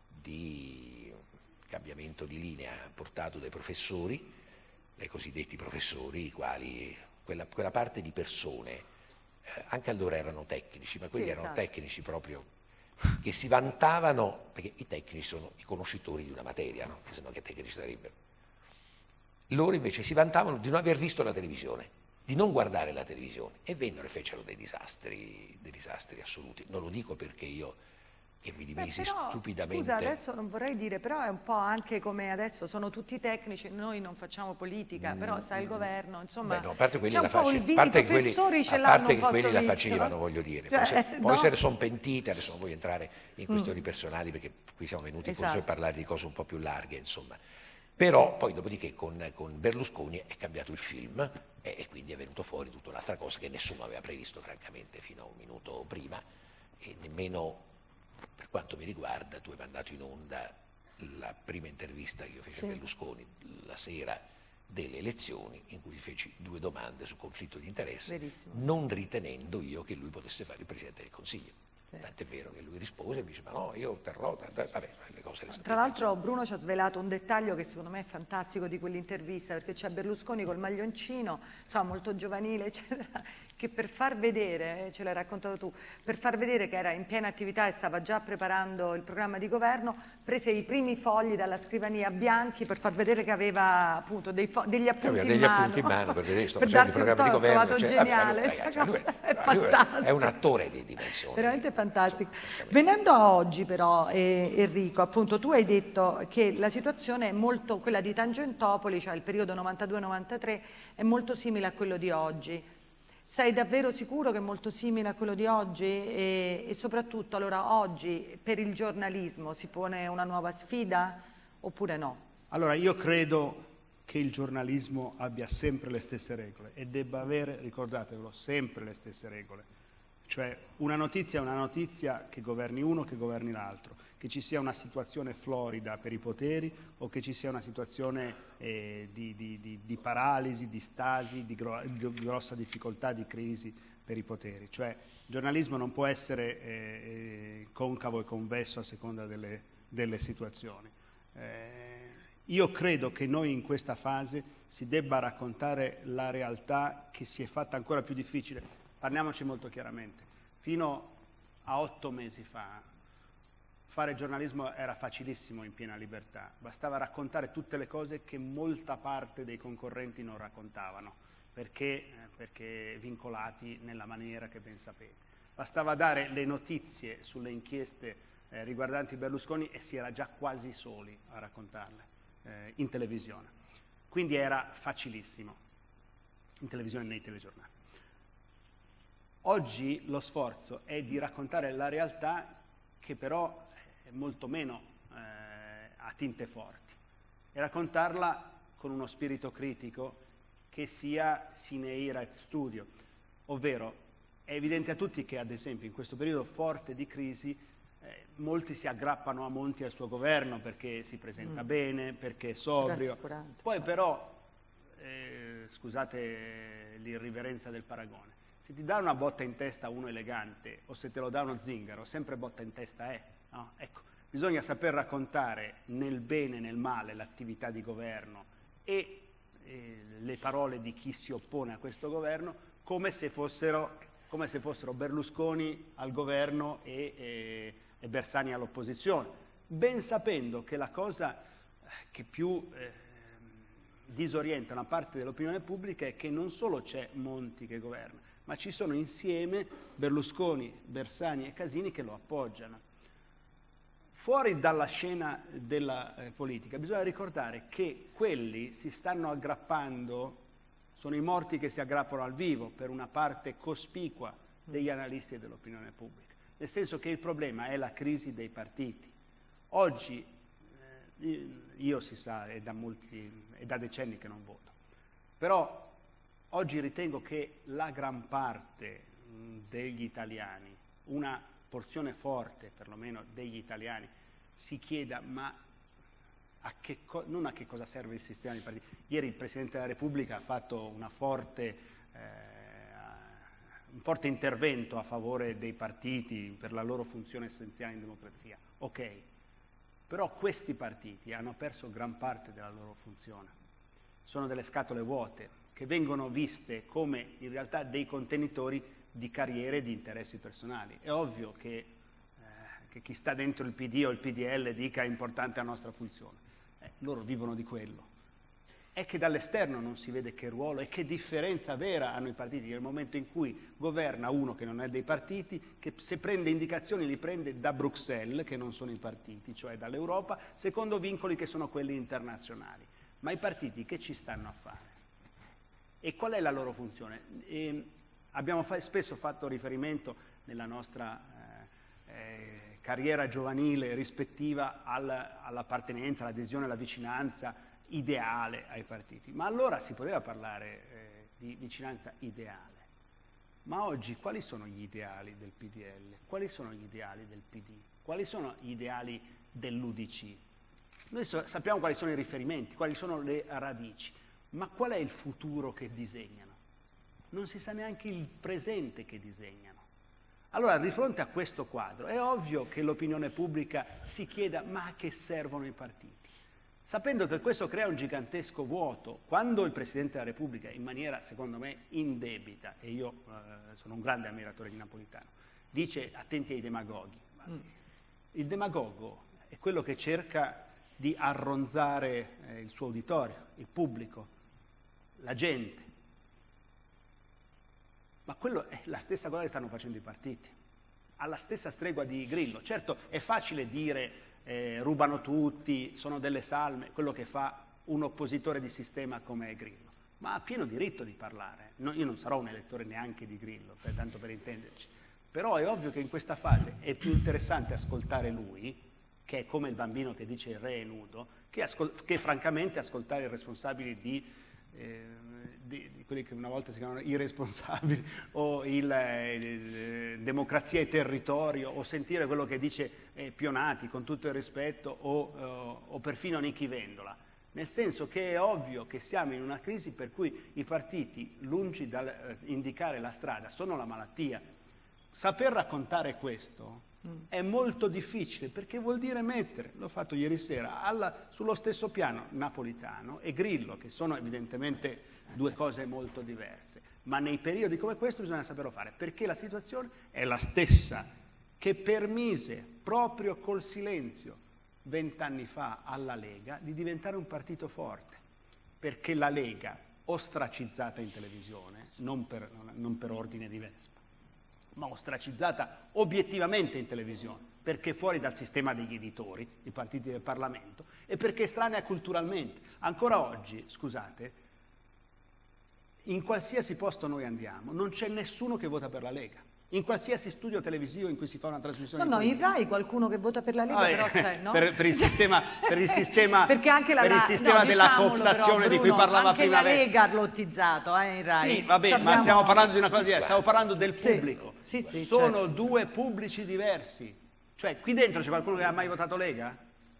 di cambiamento di linea portato dai professori, dai cosiddetti professori, i quali, quella, quella parte di persone, eh, anche allora erano tecnici, ma quelli sì, erano esatto. tecnici proprio, che si vantavano, perché i tecnici sono i conoscitori di una materia, no? Se no che tecnici sarebbero. Loro invece si vantavano di non aver visto la televisione, di non guardare la televisione, e vennero e fecero dei disastri, dei disastri assoluti. Non lo dico perché io, che mi dimisi Beh, però, stupidamente... Scusa, adesso non vorrei dire, però è un po' anche come adesso sono tutti tecnici, noi non facciamo politica, mm, però sta il governo, insomma... Beh, no, a parte quelli, la un po' face... il, parte i professori quelli, ce a l'hanno parte un che po' quelli la vizio. facevano, voglio dire, Cioè, poi se, no? poi se ne sono pentite, adesso non voglio entrare in questioni mm. personali perché qui siamo venuti Esatto. forse per parlare di cose un po' più larghe, insomma. Però poi dopodiché con, con Berlusconi è cambiato il film e, e quindi è venuto fuori tutta un'altra cosa che nessuno aveva previsto francamente fino a un minuto prima, e nemmeno per quanto mi riguarda tu hai mandato in onda la prima intervista che io feci sì. a Berlusconi la sera delle elezioni, in cui gli feci due domande su conflitto di interesse, Verissimo. non ritenendo io che lui potesse fare il Presidente del Consiglio. Tant'è vero che lui rispose e mi dice ma no, io terrò, vabbè, le cose le sapete. Tra l'altro Bruno ci ha svelato un dettaglio che secondo me è fantastico di quell'intervista, perché c'è Berlusconi col maglioncino, insomma molto giovanile, eccetera, che per far vedere, ce l'hai raccontato tu, per far vedere che era in piena attività e stava già preparando il programma di governo, prese i primi fogli dalla scrivania bianchi per far vedere che aveva appunto dei degli appunti aveva in degli mano. appunti in mano per vedere sto per facendo il programma di governo. Trovato cioè, geniale, vabbè, ragazzi, lui è, è lui fantastico. È un attore di dimensioni. Veramente fantastico. Venendo a oggi però, eh, Enrico, appunto tu hai detto che la situazione è molto, quella di Tangentopoli, cioè il periodo novantadue novantatré, è molto simile a quello di oggi. Sei davvero sicuro che è molto simile a quello di oggi? E, e soprattutto, allora, oggi per il giornalismo si pone una nuova sfida oppure no? Allora, io credo che il giornalismo abbia sempre le stesse regole e debba avere, ricordatevelo, sempre le stesse regole. Cioè una notizia è una notizia che governi uno, che governi l'altro, che ci sia una situazione florida per i poteri o che ci sia una situazione eh, di, di, di, di paralisi, di stasi, di, gro di grossa difficoltà, di crisi per i poteri. Cioè il giornalismo non può essere eh, concavo e convesso a seconda delle, delle situazioni. Eh, io credo che noi in questa fase si debba raccontare la realtà che si è fatta ancora più difficile. Parliamoci molto chiaramente, fino a otto mesi fa fare giornalismo era facilissimo in piena libertà, bastava raccontare tutte le cose che molta parte dei concorrenti non raccontavano, perché, eh, perché vincolati nella maniera che ben sapete. Bastava dare le notizie sulle inchieste eh, riguardanti Berlusconi e si era già quasi soli a raccontarle eh, in televisione. Quindi era facilissimo, in televisione e nei telegiornali. Oggi lo sforzo è di raccontare la realtà che però è molto meno eh, a tinte forti e raccontarla con uno spirito critico che sia sine ira et studio, ovvero è evidente a tutti che ad esempio in questo periodo forte di crisi eh, molti si aggrappano a Monti e al suo governo perché si presenta mm. bene, perché è sobrio, poi però, eh, scusate l'irriverenza del paragone, se ti dà una botta in testa uno elegante o se te lo dà uno zingaro, sempre botta in testa è. No? Ecco, bisogna saper raccontare nel bene e nel male l'attività di governo e eh, le parole di chi si oppone a questo governo come se fossero, come se fossero Berlusconi al governo e, e, e Bersani all'opposizione, ben sapendo che la cosa che più eh, disorienta una parte dell'opinione pubblica è che non solo c'è Monti che governa, ma ci sono insieme Berlusconi, Bersani e Casini che lo appoggiano. Fuori dalla scena della eh, politica bisogna ricordare che quelli si stanno aggrappando, sono i morti che si aggrappano al vivo per una parte cospicua degli analisti e dell'opinione pubblica, nel senso che il problema è la crisi dei partiti. Oggi, eh, io si sa, è da, molti, è da decenni che non voto, però oggi ritengo che la gran parte degli italiani, una porzione forte perlomeno degli italiani, si chieda ma a che non a che cosa serve il sistema di partiti. Ieri il Presidente della Repubblica ha fatto una forte, eh, un forte intervento a favore dei partiti per la loro funzione essenziale in democrazia. Ok, però questi partiti hanno perso gran parte della loro funzione. Sono delle scatole vuote che vengono viste come in realtà dei contenitori di carriere e di interessi personali. È ovvio che, eh, che chi sta dentro il P D o il P D L dica è importante la nostra funzione. Eh, loro vivono di quello. è che dall'esterno non si vede che ruolo e che differenza vera hanno i partiti nel momento in cui governa uno che non è dei partiti, che se prende indicazioni li prende da Bruxelles, che non sono i partiti, cioè dall'Europa, secondo vincoli che sono quelli internazionali. Ma i partiti che ci stanno a fare? E qual è la loro funzione? E abbiamo fa- spesso fatto riferimento nella nostra eh, eh, carriera giovanile rispettiva al, all'appartenenza, all'adesione, alla vicinanza ideale ai partiti, ma allora si poteva parlare eh, di vicinanza ideale. Ma oggi quali sono gli ideali del P D L? Quali sono gli ideali del P D? Quali sono gli ideali dell'U D C? Noi so, sappiamo quali sono i riferimenti, quali sono le radici, ma qual è il futuro che disegnano? Non si sa neanche il presente che disegnano. Allora, di fronte a questo quadro, è ovvio che l'opinione pubblica si chieda ma a che servono i partiti? Sapendo che questo crea un gigantesco vuoto, quando il Presidente della Repubblica, in maniera, secondo me, indebita, e io eh, sono un grande ammiratore di Napolitano, dice attenti ai demagoghi. Mm. Il demagogo è quello che cerca di arronzare eh, il suo uditorio, il pubblico, la gente. Ma quello è la stessa cosa che stanno facendo i partiti, alla stessa stregua di Grillo. Certo, è facile dire eh, rubano tutti, sono delle salme, quello che fa un oppositore di sistema come Grillo, ma ha pieno diritto di parlare. No, io non sarò un elettore neanche di Grillo, per, tanto per intenderci, però è ovvio che in questa fase è più interessante ascoltare lui, che è come il bambino che dice il re è nudo, che, che francamente ascoltare i responsabili di... Eh, Di, di quelli che una volta si chiamavano i responsabili o il eh, democrazia e territorio, o sentire quello che dice eh, Pionati, con tutto il rispetto, o, eh, o perfino Nichi Vendola, nel senso che è ovvio che siamo in una crisi per cui i partiti, lungi dal eh, indicare la strada, sono la malattia. Saper raccontare questo mm. è molto difficile, perché vuol dire mettere, l'ho fatto ieri sera, alla, sullo stesso piano Napolitano e Grillo, che sono evidentemente due cose molto diverse, ma nei periodi come questo bisogna saperlo fare, perché la situazione è la stessa che permise proprio col silenzio vent'anni fa alla Lega di diventare un partito forte, perché la Lega, ostracizzata in televisione, non per, non per ordine di Vespa, ma ostracizzata obiettivamente in televisione, perché fuori dal sistema degli editori, i partiti del Parlamento, e perché estranea culturalmente. Ancora oggi, scusate, in qualsiasi posto noi andiamo, non c'è nessuno che vota per la Lega. In qualsiasi studio televisivo in cui si fa una trasmissione... No, no, in Rai qualcuno che vota per la Lega, ah, però c'è, no? Per, per il sistema, per il sistema, Perché anche la, per il sistema no, della cooptazione però, Bruno, di cui parlava anche prima. Anche la Lega ha lottizzato eh, in Rai. Sì, vabbè, C'abbiamo... ma stiamo parlando di una cosa diversa, stiamo parlando del sì, pubblico. Sì, sì, Sono certo. due pubblici diversi. Cioè, qui dentro c'è qualcuno che ha mai votato Lega?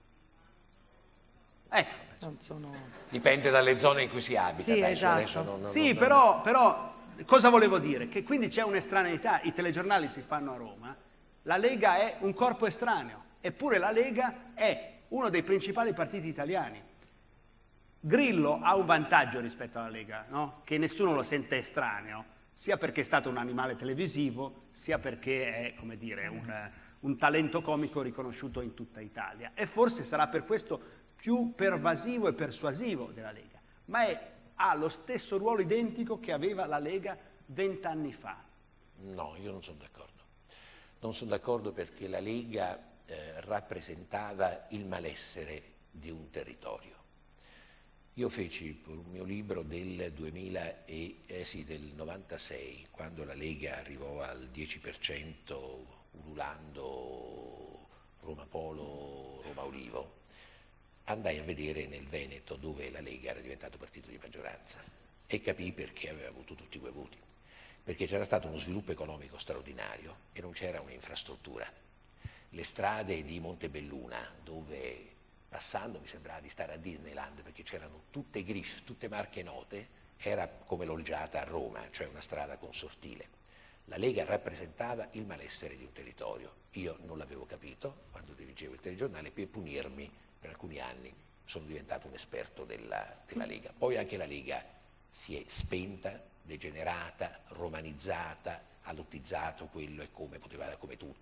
Ecco. Non sono... Dipende dalle zone in cui si abita. Sì, adesso, esatto. adesso non, non, sì non, però, però... Cosa volevo dire? Che quindi c'è un'estraneità, i telegiornali si fanno a Roma, la Lega è un corpo estraneo, eppure la Lega è uno dei principali partiti italiani. Grillo ha un vantaggio rispetto alla Lega, no? Che nessuno lo sente estraneo, sia perché è stato un animale televisivo, sia perché è, come dire, un, un talento comico riconosciuto in tutta Italia. E forse sarà per questo più pervasivo e persuasivo della Lega, ma è ha lo stesso ruolo identico che aveva la Lega vent'anni fa. No, io non sono d'accordo. Non sono d'accordo perché la Lega eh, rappresentava il malessere di un territorio. Io feci un mio libro del duemila e, eh sì, del novantasei, quando la Lega arrivò al dieci per cento ululando Roma Polo, Roma Ulivo. Andai a vedere nel Veneto, dove la Lega era diventato partito di maggioranza, e capii perché aveva avuto tutti quei voti. Perché c'era stato uno sviluppo economico straordinario e non c'era un'infrastruttura. Le strade di Montebelluna, dove passando mi sembrava di stare a Disneyland, perché c'erano tutte griff, tutte marche note, era come l'Olgiata a Roma, cioè una strada consortile. La Lega rappresentava il malessere di un territorio. Io non l'avevo capito quando dirigevo il telegiornale, per punirmi. Per alcuni anni sono diventato un esperto della, della Lega. Poi anche la Lega si è spenta, degenerata, romanizzata, ha lottizzato quello e come poteva, come tutti,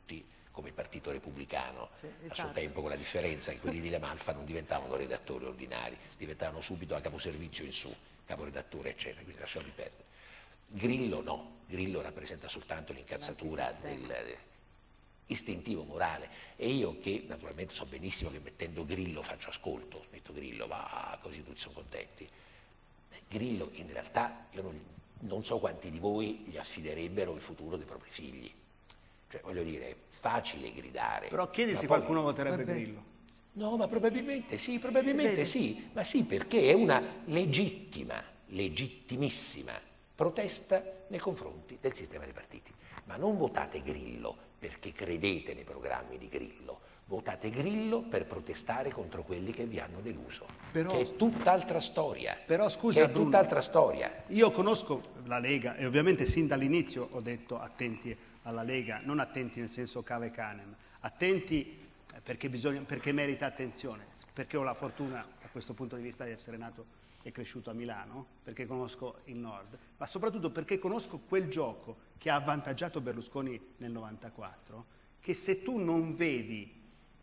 come il Partito Repubblicano Sì, a suo esatto. tempo, con la differenza che quelli di Lamalfa non diventavano redattori ordinari, diventavano subito a caposervizio in su, caporedattore eccetera, quindi lasciamo perdere. Grillo no, Grillo rappresenta soltanto l'incazzatura del istintivo morale, e io che naturalmente so benissimo che mettendo Grillo faccio ascolto, metto Grillo, va, così tutti sono contenti. Grillo in realtà io non, non so quanti di voi gli affiderebbero il futuro dei propri figli. Cioè, voglio dire, è facile gridare. Però chiedi se poi... qualcuno voterebbe Vabbè. Grillo. No, ma probabilmente sì, probabilmente Si vede. sì, ma sì, perché è una legittima, legittimissima protesta nei confronti del sistema dei partiti. Ma non votate Grillo perché credete nei programmi di Grillo, votate Grillo per protestare contro quelli che vi hanno deluso, Però- che è tutt'altra storia. Però scusa, che è Bruno, tutt'altra storia. Io conosco la Lega e ovviamente sin dall'inizio ho detto attenti alla Lega, non attenti nel senso cave canem, attenti eh, perché, bisogna, perché merita attenzione, perché ho la fortuna da questo punto di vista di essere nato e cresciuto a Milano, perché conosco il Nord, ma soprattutto perché conosco quel gioco che ha avvantaggiato Berlusconi nel novantaquattro, che se tu non vedi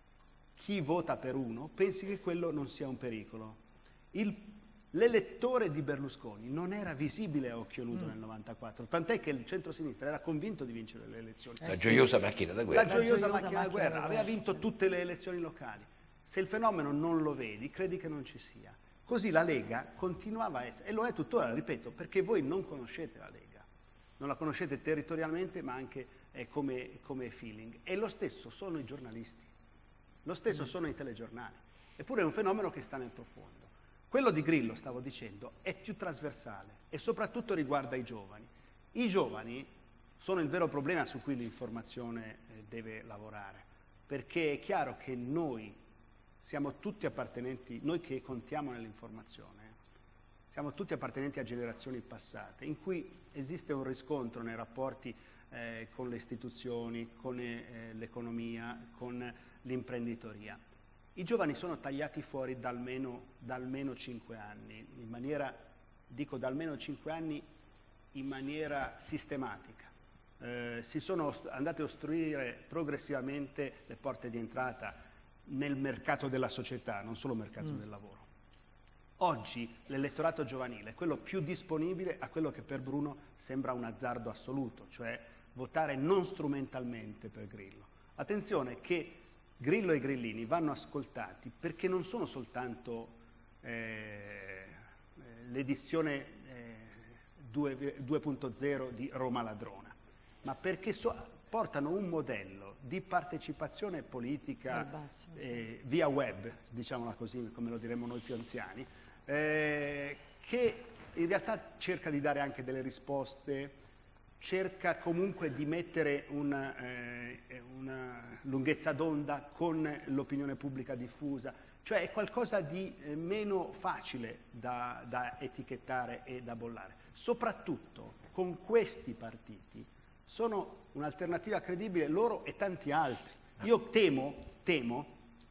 chi vota per uno, pensi che quello non sia un pericolo. Il L'elettore di Berlusconi non era visibile a occhio nudo mm. nel novantaquattro, tant'è che il centro-sinistra era convinto di vincere le elezioni. La gioiosa macchina da guerra. La gioiosa, gioiosa macchina, macchina da guerra, da aveva guerra, vinto sì. tutte le elezioni locali. Se il fenomeno non lo vedi, credi che non ci sia. Così la Lega continuava a essere, e lo è tuttora, ripeto, perché voi non conoscete la Lega. Non la conoscete territorialmente, ma anche eh, come, come feeling. E lo stesso sono i giornalisti, lo stesso mm. sono i telegiornali. Eppure è un fenomeno che sta nel profondo. Quello di Grillo, stavo dicendo, è più trasversale e soprattutto riguarda i giovani. I giovani sono il vero problema su cui l'informazione eh, deve lavorare, perché è chiaro che noi siamo tutti appartenenti, noi che contiamo nell'informazione, siamo tutti appartenenti a generazioni passate, in cui esiste un riscontro nei rapporti eh, con le istituzioni, con eh, l'economia, con l'imprenditoria. I giovani sono tagliati fuori da almeno, da almeno cinque anni, in maniera, dico da almeno cinque anni, in maniera sistematica. Eh, si sono andate a ostruire progressivamente le porte di entrata nel mercato della società, non solo mercato mm. del lavoro. Oggi l'elettorato giovanile è quello più disponibile a quello che per Bruno sembra un azzardo assoluto, cioè votare non strumentalmente per Grillo. Attenzione che Grillo e Grillini vanno ascoltati perché non sono soltanto eh, l'edizione eh, due punto zero di Roma ladrona, ma perché so, portano un modello di partecipazione politica basso, sì. eh, via web, diciamola così, come lo diremmo noi più anziani, eh, che in realtà cerca di dare anche delle risposte, cerca comunque di mettere una, eh, una lunghezza d'onda con l'opinione pubblica diffusa, cioè è qualcosa di eh, meno facile da, da etichettare e da bollare. Soprattutto con questi partiti sono un'alternativa credibile loro e tanti altri. Io temo, temo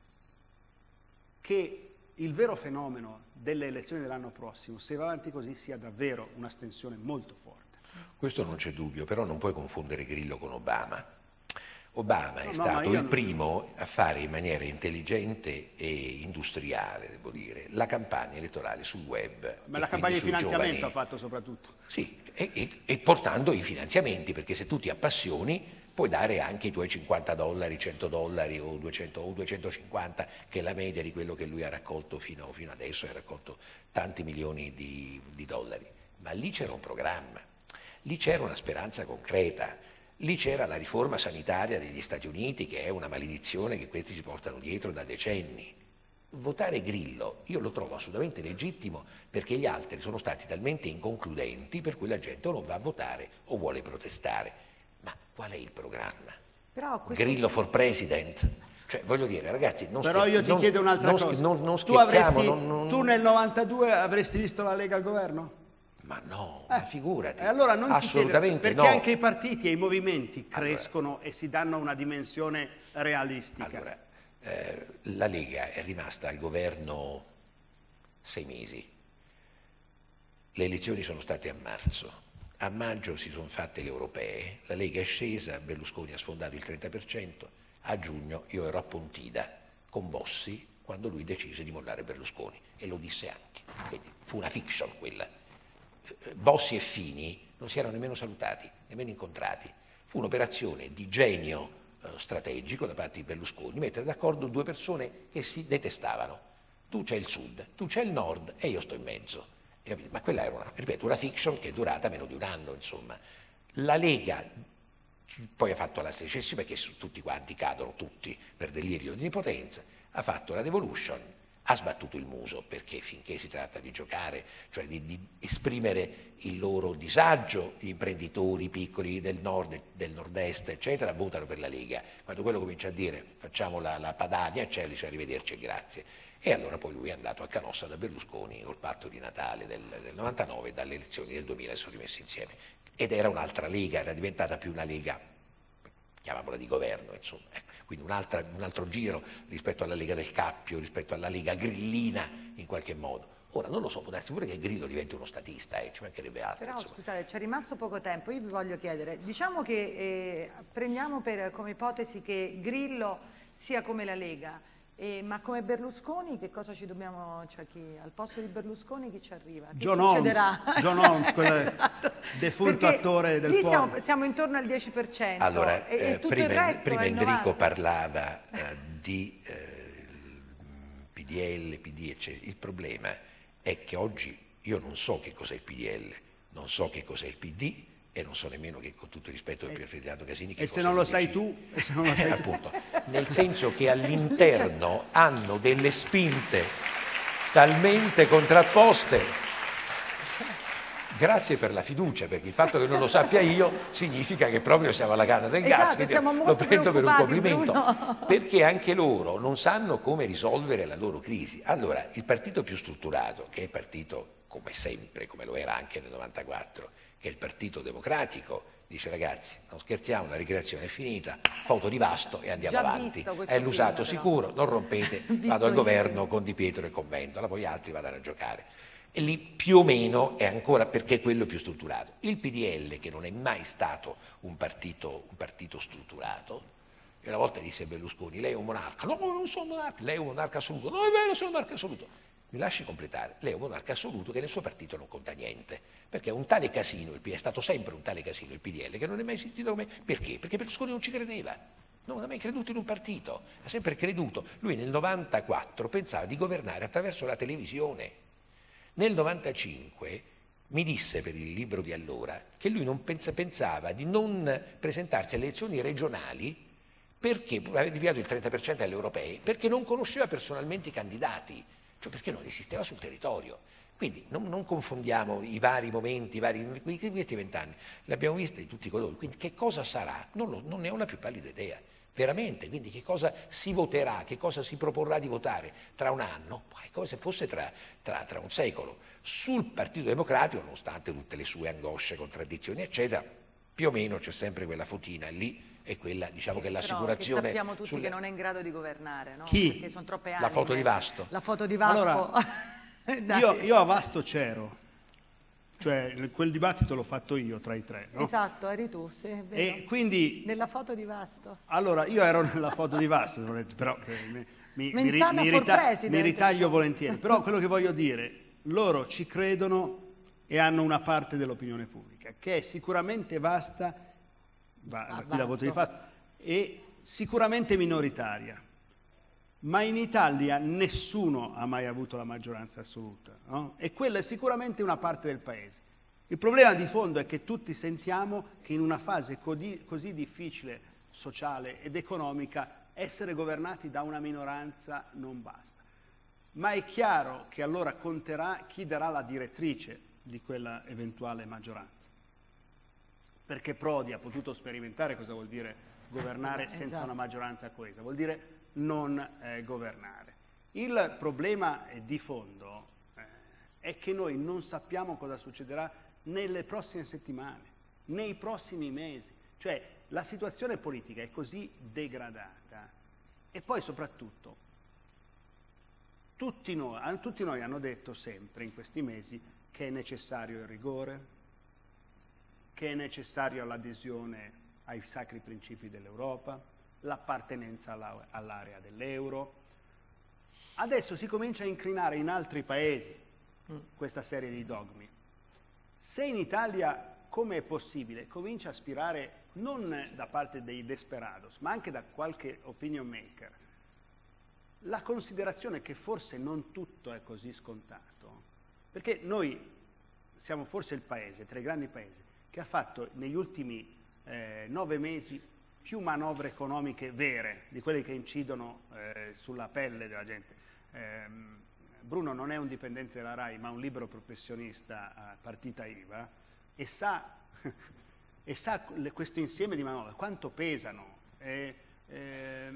che il vero fenomeno delle elezioni dell'anno prossimo, se va avanti così, sia davvero una stensione molto forte. Questo non c'è dubbio, però non puoi confondere Grillo con Obama. Obama è no, stato no, il non... primo a fare in maniera intelligente e industriale, devo dire, la campagna elettorale sul web. Ma la campagna di finanziamento giovani... ha fatto soprattutto. Sì, e, e, e portando i finanziamenti, perché se tu ti appassioni puoi dare anche i tuoi cinquanta dollari, cento dollari o, duecento, o duecentocinquanta, che è la media di quello che lui ha raccolto fino, fino adesso, ha raccolto tanti milioni di, di dollari. Ma lì c'era un programma. Lì c'era una speranza concreta, lì c'era la riforma sanitaria degli Stati Uniti, che è una maledizione che questi si portano dietro da decenni. Votare Grillo io lo trovo assolutamente legittimo perché gli altri sono stati talmente inconcludenti per cui la gente o non va a votare o vuole protestare. Ma qual è il programma? Però questo... Grillo for President? Cioè, voglio dire, ragazzi, non Però io ti non, chiedo un'altra non, cosa. Non, non tu, scherziamo. avresti, non, non... tu nel novantadue avresti visto la Lega al governo? Ma no, eh, ma figurati. E allora non assolutamente ti chiede, perché no. anche i partiti e i movimenti crescono allora, e si danno una dimensione realistica. Allora, eh, la Lega è rimasta al governo sei mesi. Le elezioni sono state a marzo. A maggio si sono fatte le europee, la Lega è scesa, Berlusconi ha sfondato il trenta per cento a giugno io ero a Pontida con Bossi quando lui decise di mollare Berlusconi, e lo disse anche. Quindi fu una fiction quella. Bossi e Fini non si erano nemmeno salutati, nemmeno incontrati. Fu un'operazione di genio eh, strategico da parte di Berlusconi, mettere d'accordo due persone che si detestavano. Tu c'hai il sud, tu c'hai il nord e io sto in mezzo. Ma quella era una, ripeto, una fiction che è durata meno di un anno, insomma. La Lega poi ha fatto la secessione, perché su, tutti quanti cadono, tutti, per delirio di onnipotenza, ha fatto la devolution, ha sbattuto il muso, perché finché si tratta di giocare, cioè di, di esprimere il loro disagio, gli imprenditori piccoli del nord, del nord-est, eccetera, votano per la Lega. Quando quello comincia a dire facciamo la, la Padania, eccetera, dice arrivederci e grazie. E allora poi lui è andato a Canossa da Berlusconi col patto di Natale del, del novantanove, dalle elezioni del duemila sono rimessi insieme. Ed era un'altra Lega, era diventata più una Lega, chiamiamola di governo, insomma. Quindi un, un altro giro rispetto alla Lega del Cappio, rispetto alla Lega grillina in qualche modo. Ora non lo so, può darsi pure che Grillo diventi uno statista, eh, ci mancherebbe altro. Però insomma. Scusate, c'è rimasto poco tempo, io vi voglio chiedere, diciamo che eh, prendiamo per, come ipotesi che Grillo sia come la Lega, eh, ma come Berlusconi che cosa ci dobbiamo, cioè chi, al posto di Berlusconi chi ci arriva? Che John Holmes, John Holmes, quel esatto. defunto Perché attore del lì Polo. Siamo, siamo intorno al dieci per cento. Allora, e, eh, e tutto prima, il resto prima è il Enrico novanta. parlava eh, di eh, P D L, P D, eccetera. Il problema è che oggi io non so che cos'è il P D L, non so che cos'è il P D e non so nemmeno che, con tutto il rispetto per Pier Ferdinando Casini, che e se non lo sai tu, e se non lo sai appunto, nel senso che all'interno hanno delle spinte talmente contrapposte. Grazie per la fiducia, perché il fatto che non lo sappia io significa che proprio siamo alla canna del gas, esatto, siamo lo molto prendo per un complimento, Bruno. Perché anche loro non sanno come risolvere la loro crisi. Allora, il partito più strutturato, che è il partito come sempre, come lo era anche nel novantaquattro, che è il Partito Democratico, dice ragazzi, non scherziamo, la ricreazione è finita, foto di Vasto e andiamo Già avanti, è l'usato film, sicuro, non rompete, vado al governo con Di Pietro e con Vendola, poi altri vadano a giocare. E lì più o meno è ancora, perché è quello più strutturato. Il P D L, che non è mai stato un partito, un partito strutturato, e una volta disse Berlusconi, lei è un monarca, no, non sono monarca, lei è un monarca assoluto, no è vero, sono un monarca assoluto. Mi lasci completare, lei è un monarca assoluto che nel suo partito non conta niente, perché è un tale casino, il P D L, è stato sempre un tale casino il P D L che non è mai esistito come... Perché? Perché Berlusconi non ci credeva, non ha mai creduto in un partito, ha sempre creduto. Lui nel novantaquattro pensava di governare attraverso la televisione. Nel novantacinque mi disse per il libro di allora che lui non pensa, pensava di non presentarsi alle elezioni regionali perché aveva inviato il trenta per cento alle europee, perché non conosceva personalmente i candidati, cioè perché non esisteva sul territorio. Quindi non, non confondiamo i vari momenti, i vari, questi vent'anni, li abbiamo visti di tutti i colori, quindi che cosa sarà? Non, lo, non ne ho la più pallida idea, veramente, quindi che cosa si voterà, che cosa si proporrà di votare tra un anno, è come se fosse tra, tra, tra un secolo. Sul Partito Democratico, nonostante tutte le sue angosce, contraddizioni, eccetera, più o meno c'è sempre quella fotina lì, e quella, diciamo, che l'assicurazione... Però che sappiamo tutti sulle... che non è in grado di governare, no? Chi? Perché sono troppe anime. La foto di Vasto. La foto di Vasto. Allora, io, io a Vasto c'ero, cioè quel dibattito l'ho fatto io tra i tre, no? Esatto, eri tu, sì, è vero. E quindi... Nella foto di Vasto. Allora, io ero nella foto di Vasto, però mi, mi, mi, ri, mi, for rita, president, mi ritaglio diciamo. volentieri. Però quello che voglio dire, loro ci credono e hanno una parte dell'opinione pubblica, che è sicuramente vasta, va, ah, qui la voto di Vasto. Vasto, e sicuramente minoritaria. Ma in Italia nessuno ha mai avuto la maggioranza assoluta, no? E quella è sicuramente una parte del paese. Il problema di fondo è che tutti sentiamo che in una fase così, così difficile, sociale ed economica, essere governati da una minoranza non basta. Ma è chiaro che allora conterà chi darà la direttrice di quella eventuale maggioranza. Perché Prodi ha potuto sperimentare cosa vuol dire governare eh, senza esatto. una maggioranza coesa, vuol dire non eh, governare. Il problema eh, di fondo eh, è che noi non sappiamo cosa succederà nelle prossime settimane, nei prossimi mesi. Cioè la situazione politica è così degradata e poi soprattutto tutti noi, tutti noi hanno detto sempre in questi mesi che è necessario il rigore, che è necessario l'adesione ai sacri principi dell'Europa, l'appartenenza all'area dell'euro. Adesso si comincia a incrinare in altri paesi questa serie di dogmi. Se in Italia, come è possibile, comincia a aspirare non da parte dei desperados, ma anche da qualche opinion maker, la considerazione che forse non tutto è così scontato, perché noi siamo forse il paese, tra i grandi paesi, che ha fatto negli ultimi eh, nove mesi più manovre economiche vere, di quelle che incidono eh, sulla pelle della gente. Eh, Bruno non è un dipendente della RAI, ma un libero professionista a partita I V A, e sa, e sa questo insieme di manovre, quanto pesano. E, eh,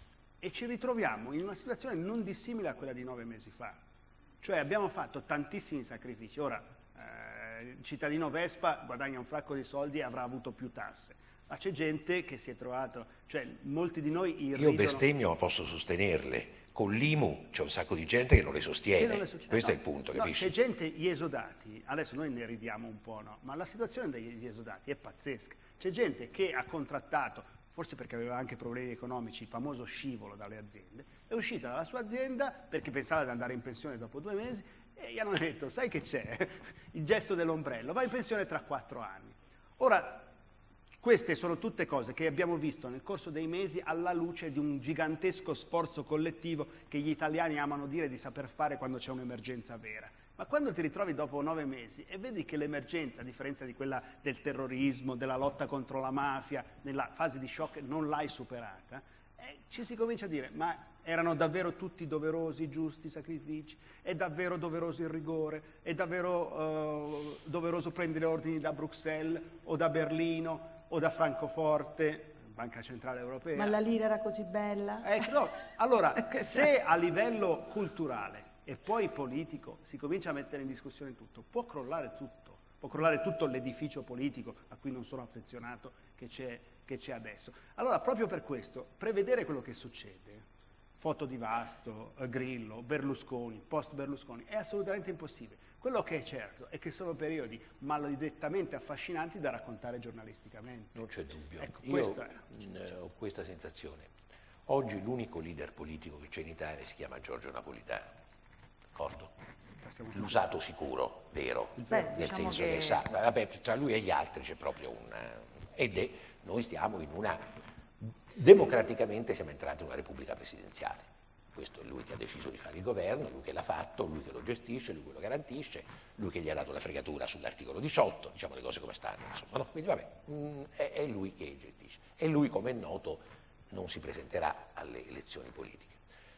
e ci ritroviamo in una situazione non dissimile a quella di nove mesi fa. Cioè abbiamo fatto tantissimi sacrifici. Ora, eh, il cittadino Vespa guadagna un fracco di soldi e avrà avuto più tasse. Ma c'è gente che si è trovato, cioè molti di noi irridono. Io bestemmio ma posso sostenerle. Con l'I M U c'è un sacco di gente che non le sostiene, non le sostiene. Questo no, è il punto, no, capisci? C'è gente, gli esodati, adesso noi ne ridiamo un po', no? Ma la situazione degli esodati è pazzesca. C'è gente che ha contrattato, forse perché aveva anche problemi economici, il famoso scivolo dalle aziende, è uscita dalla sua azienda perché pensava di andare in pensione dopo due mesi e gli hanno detto, sai che c'è? Il gesto dell'ombrello, vai in pensione tra quattro anni. Ora, queste sono tutte cose che abbiamo visto nel corso dei mesi alla luce di un gigantesco sforzo collettivo che gli italiani amano dire di saper fare quando c'è un'emergenza vera. Ma quando ti ritrovi dopo nove mesi e vedi che l'emergenza, a differenza di quella del terrorismo, della lotta contro la mafia, nella fase di shock non l'hai superata, eh, ci si comincia a dire, ma erano davvero tutti doverosi, giusti i sacrifici? È davvero doveroso il rigore? È davvero eh, doveroso prendere ordini da Bruxelles o da Berlino o da Francoforte, Banca Centrale Europea? Ma la lira era così bella? Ecco, no. Allora, se a livello culturale e poi politico si comincia a mettere in discussione tutto, può crollare tutto, può crollare tutto l'edificio politico a cui non sono affezionato che c'è, che c'è adesso. Allora, proprio per questo, prevedere quello che succede, foto di Vasto, Grillo, Berlusconi, post Berlusconi, è assolutamente impossibile. Quello che è certo è che sono periodi maledettamente affascinanti da raccontare giornalisticamente. Non c'è dubbio. Ecco, Io è... mh, ho questa sensazione. Oggi l'unico leader politico che c'è in Italia si chiama Giorgio Napolitano, d'accordo? L'usato sicuro, vero, Beh, nel diciamo senso che, che sa, vabbè, tra lui e gli altri c'è proprio un... ed è, noi stiamo in una... democraticamente siamo entrati in una repubblica presidenziale. Questo è lui che ha deciso di fare il governo, lui che l'ha fatto, lui che lo gestisce, lui che lo garantisce, lui che gli ha dato la fregatura sull'articolo diciotto, diciamo le cose come stanno, insomma, no? Quindi vabbè, mh, è, è lui che gestisce. E lui, come è noto, non si presenterà alle elezioni politiche.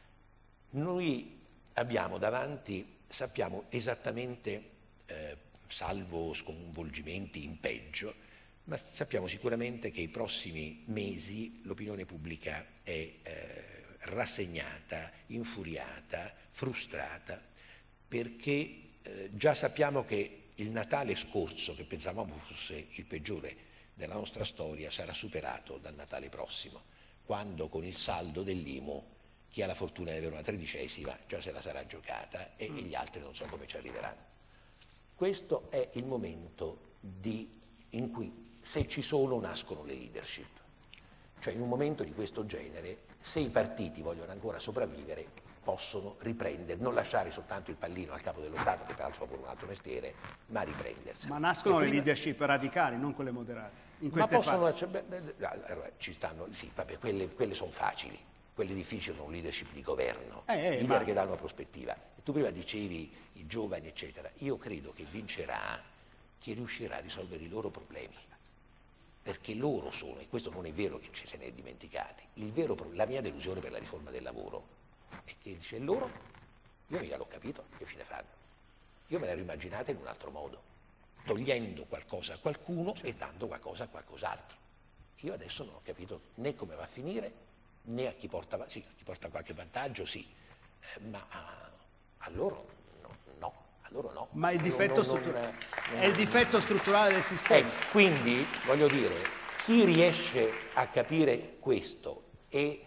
Noi abbiamo davanti, sappiamo esattamente, eh, salvo sconvolgimenti in peggio, ma sappiamo sicuramente che i prossimi mesi l'opinione pubblica è eh, rassegnata, infuriata, frustrata, perché eh, già sappiamo che il Natale scorso, che pensavamo fosse il peggiore della nostra storia, sarà superato dal Natale prossimo, quando con il saldo dell'I M U chi ha la fortuna di avere una tredicesima già se la sarà giocata e, mm. e gli altri non so come ci arriveranno. Questo è il momento di, in cui, se ci sono, nascono le leadership. Cioè in un momento di questo genere, se i partiti vogliono ancora sopravvivere, possono riprendere, non lasciare soltanto il pallino al capo dello Stato, che peraltro fa pure un altro mestiere, ma riprendersi. Ma nascono le leadership radicali, non quelle moderate, in queste ma possono, fasi? Cioè, beh, beh, allora, ci stanno, sì, vabbè, quelle, quelle sono facili, quelle difficili sono leadership di governo, eh, eh, leader ma... che danno una prospettiva. E tu prima dicevi i giovani, eccetera. Io credo che vincerà chi riuscirà a risolvere i loro problemi. Perché loro sono, e questo non è vero che ci se ne è dimenticati, il vero, la mia delusione per la riforma del lavoro è che dice loro, io mica l'ho capito, che fine fanno? Io me l'ero immaginata in un altro modo, togliendo qualcosa a qualcuno e dando qualcosa a qualcos'altro. Io adesso non ho capito né come va a finire, né a chi porta, sì, a chi porta qualche vantaggio, sì, eh, ma a, a loro no, no. Loro no. Ma il difetto, non, non, struttur- non, non, è il difetto strutturale del sistema. Eh, quindi, voglio dire, chi riesce a capire questo e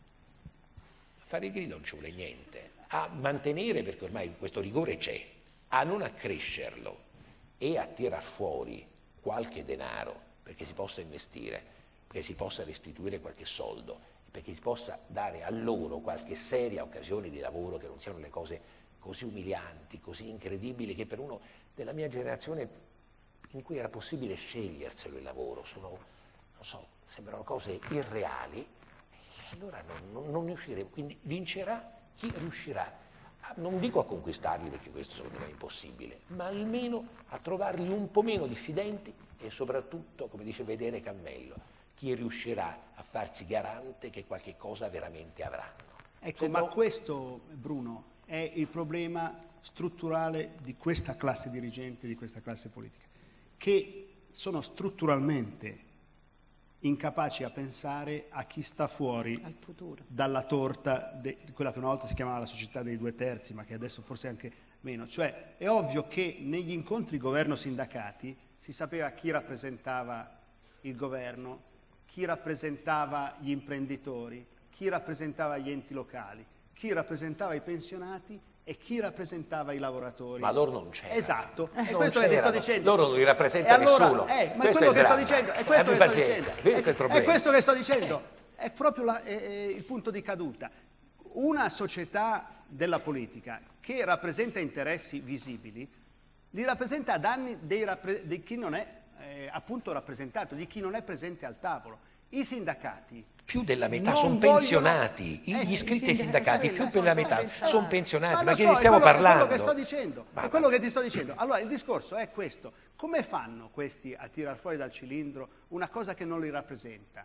a fare il grido non ci vuole niente, a mantenere, perché ormai questo rigore c'è, a non accrescerlo e a tirar fuori qualche denaro perché si possa investire che si possa restituire qualche soldo, perché si possa dare a loro qualche seria occasione di lavoro, che non siano le cose così umilianti, così incredibili, che per uno della mia generazione, in cui era possibile sceglierselo il lavoro, sono, non so, sembrano cose irreali, e allora non, non, non ne usciremo. Quindi vincerà chi riuscirà, a, non dico a conquistarli, perché questo secondo me è impossibile, ma almeno a trovarli un po' meno diffidenti e soprattutto, come dice Vedere Cammello, chi riuscirà a farsi garante che qualche cosa veramente avranno. Ecco, ma no... questo, Bruno, è il problema strutturale di questa classe dirigente, di questa classe politica, che sono strutturalmente incapaci a pensare a chi sta fuori al futuro, dalla torta, de, quella che una volta si chiamava la società dei due terzi, ma che adesso forse anche meno. Cioè, è ovvio che negli incontri governo-sindacati si sapeva chi rappresentava il governo, chi rappresentava gli imprenditori, chi rappresentava gli enti locali, chi rappresentava i pensionati e chi rappresentava i lavoratori. Ma loro non c'erano. Esatto, eh, è questo che ti sto dicendo. Loro non li rappresenta allora, nessuno. Eh, ma questo è quello è che sto dicendo. È questo che sto dicendo. Questo è il problema. È questo che sto dicendo. È proprio la, è, è il punto di caduta. Una società della politica che rappresenta interessi visibili, li rappresenta a danni dei, di chi non è eh, appunto rappresentato, di chi non è presente al tavolo. I sindacati più della metà sono vogliono... pensionati, gli eh, iscritti ai sindacati più della metà sono pensionati, ma, ma che so, ne stiamo è quello, parlando? È quello che sto dicendo, ma, è quello che ti sto dicendo. Allora il discorso è questo: come fanno questi a tirar fuori dal cilindro una cosa che non li rappresenta?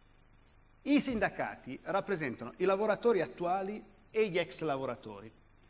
I sindacati rappresentano i lavoratori attuali e gli ex lavoratori.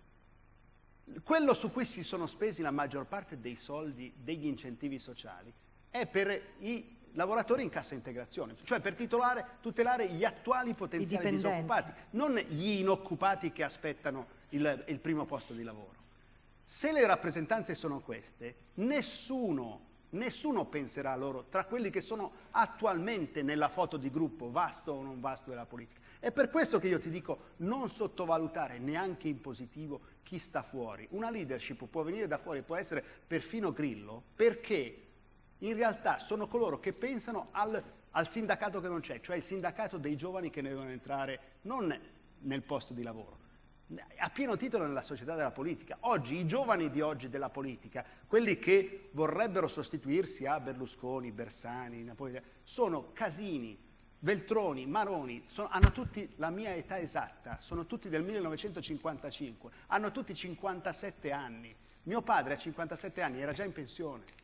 Quello su cui si sono spesi la maggior parte dei soldi degli incentivi sociali è per i lavoratori in cassa integrazione, cioè per titolare, tutelare gli attuali potenziali disoccupati, non gli inoccupati che aspettano il, il primo posto di lavoro. Se le rappresentanze sono queste, nessuno, nessuno penserà a loro tra quelli che sono attualmente nella foto di gruppo, vasto o non vasto della politica. È per questo che io ti dico non sottovalutare neanche in positivo chi sta fuori. Una leadership può venire da fuori, può essere perfino Grillo, perché in realtà sono coloro che pensano al, al sindacato che non c'è, cioè il sindacato dei giovani che ne devono entrare non nel posto di lavoro, a pieno titolo nella società della politica. Oggi i giovani di oggi della politica, quelli che vorrebbero sostituirsi a Berlusconi, Bersani, Napolitano, sono Casini, Veltroni, Maroni, sono, hanno tutti la mia età esatta, sono tutti del millenovecentocinquantacinque, hanno tutti cinquantasette anni. Mio padre a cinquantasette anni era già in pensione.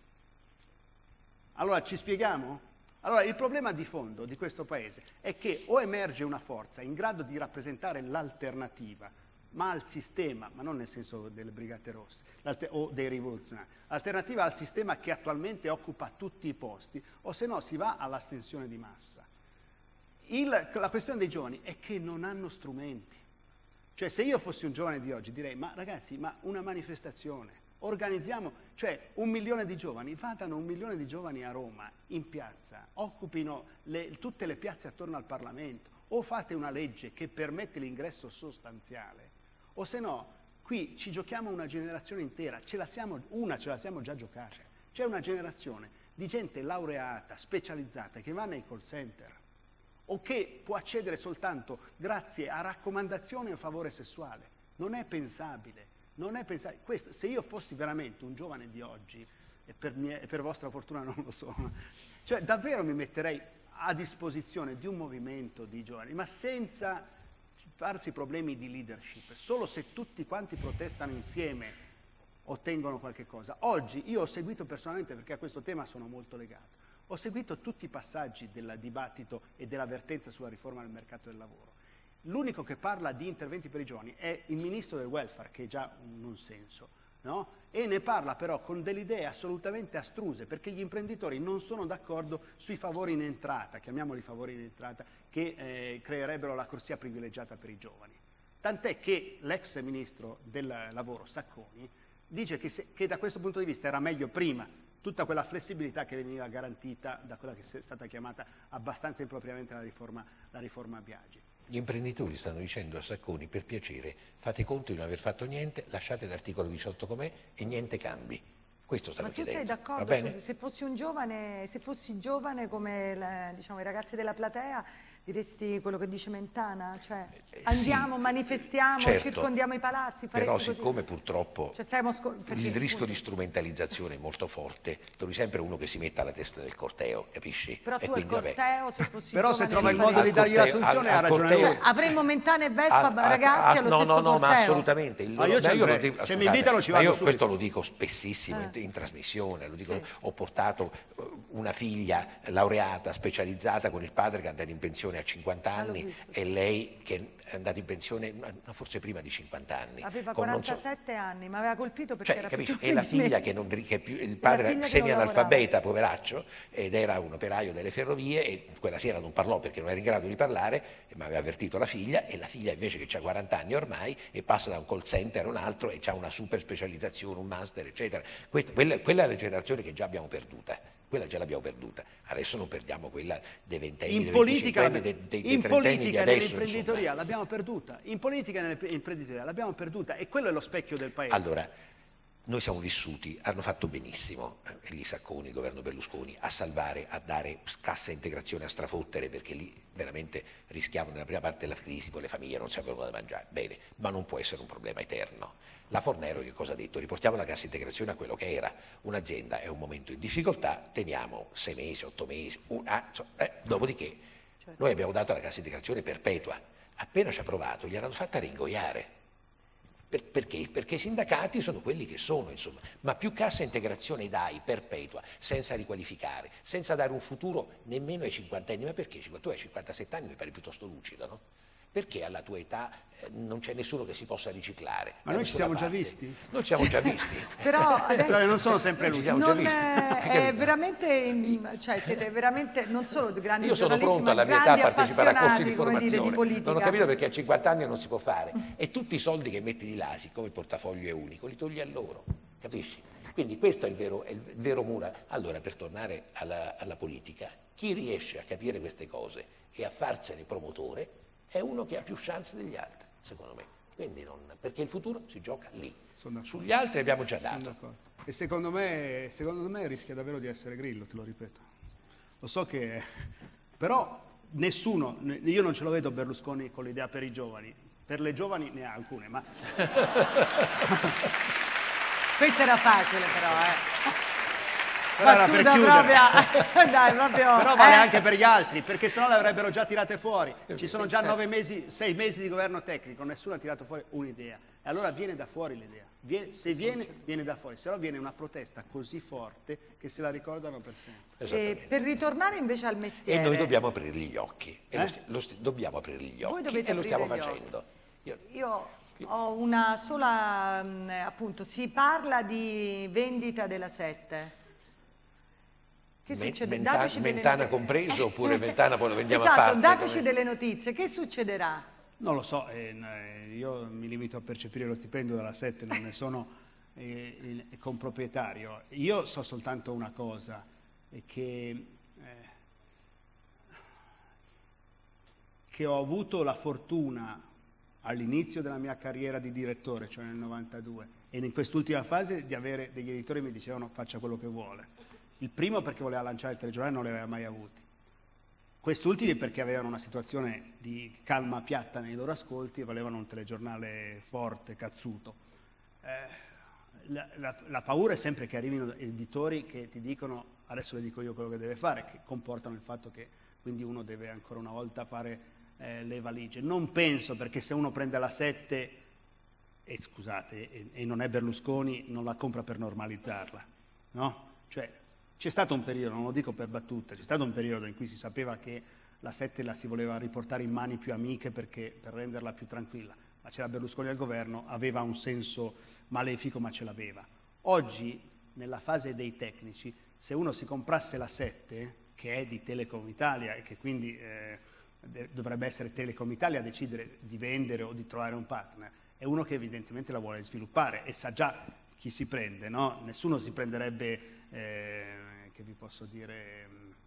Allora ci spieghiamo? Allora il problema di fondo di questo paese è che o emerge una forza in grado di rappresentare l'alternativa, ma al sistema, ma non nel senso delle Brigate Rosse o dei rivoluzionari, l'alternativa al sistema che attualmente occupa tutti i posti, o se no si va all'astensione di massa. Il, la questione dei giovani è che non hanno strumenti. Cioè se io fossi un giovane di oggi direi, ma ragazzi, ma una manifestazione, organizziamo, cioè un milione di giovani, vadano un milione di giovani a Roma, in piazza, occupino le, tutte le piazze attorno al Parlamento, o fate una legge che permette l'ingresso sostanziale, o se no, qui ci giochiamo una generazione intera, ce la siamo, una ce la siamo già giocata, c'è una generazione di gente laureata, specializzata, che va nei call center, o che può accedere soltanto grazie a raccomandazioni o favore sessuale. Non è pensabile. Non è pensabile. Questo, se io fossi veramente un giovane di oggi, e per, mia, e per vostra fortuna non lo sono, cioè davvero mi metterei a disposizione di un movimento di giovani, ma senza farsi problemi di leadership, solo se tutti quanti protestano insieme ottengono qualche cosa. Oggi io ho seguito personalmente, perché a questo tema sono molto legato, ho seguito tutti i passaggi del dibattito e dell'avvertenza sulla riforma del mercato del lavoro. L'unico che parla di interventi per i giovani è il ministro del welfare, che è già un non senso, no? E ne parla però con delle idee assolutamente astruse, perché gli imprenditori non sono d'accordo sui favori in entrata, chiamiamoli favori in entrata, che eh, creerebbero la corsia privilegiata per i giovani. Tant'è che l'ex ministro del lavoro Sacconi dice che, se, che da questo punto di vista era meglio prima tutta quella flessibilità che veniva garantita da quella che è stata chiamata abbastanza impropriamente la riforma, la riforma Biagi. Gli imprenditori stanno dicendo a Sacconi, per piacere, fate conto di non aver fatto niente, lasciate l'articolo diciotto com'è e niente cambi. Questo stavo Ma tu chiedendo. sei d'accordo? Se fossi un giovane, se fossi giovane come la, diciamo, i ragazzi della platea, diresti quello che dice Mentana? Cioè andiamo, sì, manifestiamo, certo, circondiamo i palazzi, però così. Siccome purtroppo cioè, il rischio di strumentalizzazione è molto forte, trovi sempre uno che si mette alla testa del corteo, capisci? Però tu e quindi, al corteo, se fossi però giovane, se trova sì, il modo di dargli la soluzione ha ragione lui. Cioè, avremmo Mentana e Vespa, a, a, ragazzi, a, allo no, stesso no, no, corteo. ma assolutamente. Il ma loro, io, io lo se dico, scusate, mi invitano ci vado io subito. Questo lo dico spessissimo eh. in, in trasmissione, lo dico, sì. Ho portato una figlia laureata, specializzata, con il padre che è andato in pensione a cinquanta anni e lei che è andata in pensione forse prima di cinquanta anni. Aveva quarantasette so... anni, ma aveva colpito perché cioè, era capisci? più E la figlia che, non, che più, il padre era semi-analfabeta, poveraccio, ed era un operaio delle ferrovie e quella sera non parlò perché non era in grado di parlare, ma aveva avvertito la figlia, e la figlia invece che ha quaranta anni ormai e passa da un call center a un altro e ha una super specializzazione, un master, eccetera. Questa, quella, quella è la generazione che già abbiamo perduta. Quella già l'abbiamo perduta, adesso non perdiamo quella dei ventenni, in dei politica, venticinquenni, dei, dei, dei in politica e adesso, nell'imprenditoria l'abbiamo perduta, in politica e nell'imprenditoria l'abbiamo perduta, e quello è lo specchio del paese. Allora, noi siamo vissuti, hanno fatto benissimo Elisa Sacconi, il governo Berlusconi, a salvare, a dare cassa integrazione a strafottere, perché lì veramente rischiavano nella prima parte della crisi, poi le famiglie non sapevano da mangiare, bene, ma non può essere un problema eterno. La Fornero che cosa ha detto? Riportiamo la cassa integrazione a quello che era, un'azienda è un momento in difficoltà, teniamo sei mesi, otto mesi, un, ah, so, eh, dopodiché certo. Noi abbiamo dato la cassa integrazione perpetua, appena ci ha provato gli hanno fatta ringoiare. Per, perché? Perché i sindacati sono quelli che sono, insomma, ma più cassa integrazione dai perpetua, senza riqualificare, senza dare un futuro nemmeno ai cinquantenni, ma perché? Tu hai cinquantasette anni, mi pare piuttosto lucido, no? Perché alla tua età eh, non c'è nessuno che si possa riciclare? Ma noi ci siamo parte. già visti? Noi ci siamo già visti. Però adesso cioè, non sono sempre lucidi. Non è, è veramente, cioè siete veramente non solo grandi Io sono pronto alla mia età a partecipare a corsi di formazione. Dire, di non ho capito perché a cinquanta anni non si può fare. E tutti i soldi che metti di là, siccome il portafoglio è unico, li togli a loro, capisci? Quindi questo è il vero, è il vero muro. Allora, per tornare alla, alla politica, chi riesce a capire queste cose e a farsene promotore è uno che ha più chance degli altri, secondo me. Quindi non, perché il futuro si gioca lì. Sugli altri abbiamo già dato. E secondo me, secondo me rischia davvero di essere Grillo, te lo ripeto. Lo so che... Però nessuno, io non ce lo vedo Berlusconi con l'idea per i giovani. Per le giovani ne ha alcune, ma... Questo era facile però, eh. Però era per propria... Dai, proprio... Però vale eh? anche per gli altri, perché sennò le avrebbero già tirate fuori. Ci sono già nove mesi, sei mesi di governo tecnico, nessuno ha tirato fuori un'idea. E allora viene da fuori l'idea. Viene, se viene, viene da fuori, se no viene una protesta così forte che se la ricordano per sempre. E per ritornare invece al mestiere... E noi dobbiamo aprirgli gli occhi. E eh? lo st- lo st- dobbiamo aprirgli gli Voi occhi e lo stiamo facendo. Io... Io... Ho una sola, appunto, si parla di vendita della Sette. Che succede? Mentana, dateci Mentana delle... compreso oppure Mentana poi lo vendiamo esatto, a parte? dateci come... delle notizie. Che succederà? Non lo so, eh, io mi limito a percepire lo stipendio della Sette, non ne sono eh, il, il comproprietario. Io so soltanto una cosa, è che, eh, che ho avuto la fortuna all'inizio della mia carriera di direttore, cioè nel novantadue, e in quest'ultima fase di avere degli editori che mi dicevano faccia quello che vuole. Il primo perché voleva lanciare il telegiornale, non li aveva mai avuti. Quest'ultimi perché avevano una situazione di calma piatta nei loro ascolti e volevano un telegiornale forte, cazzuto. Eh, la, la, la paura è sempre che arrivino editori che ti dicono adesso le dico io quello che deve fare, che comportano il fatto che quindi uno deve ancora una volta fare Eh, le valigie. Non penso, perché se uno prende la Sette e scusate e, e non è Berlusconi, non la compra per normalizzarla, no? Cioè c'è stato un periodo, non lo dico per battuta, c'è stato un periodo in cui si sapeva che la Sette la si voleva riportare in mani più amiche perché per renderla più tranquilla, ma c'era Berlusconi al governo, aveva un senso malefico, ma ce l'aveva. Oggi nella fase dei tecnici, se uno si comprasse la Sette, che è di Telecom Italia e che quindi eh, dovrebbe essere Telecom Italia a decidere di vendere o di trovare un partner, è uno che evidentemente la vuole sviluppare e sa già chi si prende, no? Nessuno si prenderebbe, eh, che vi posso dire,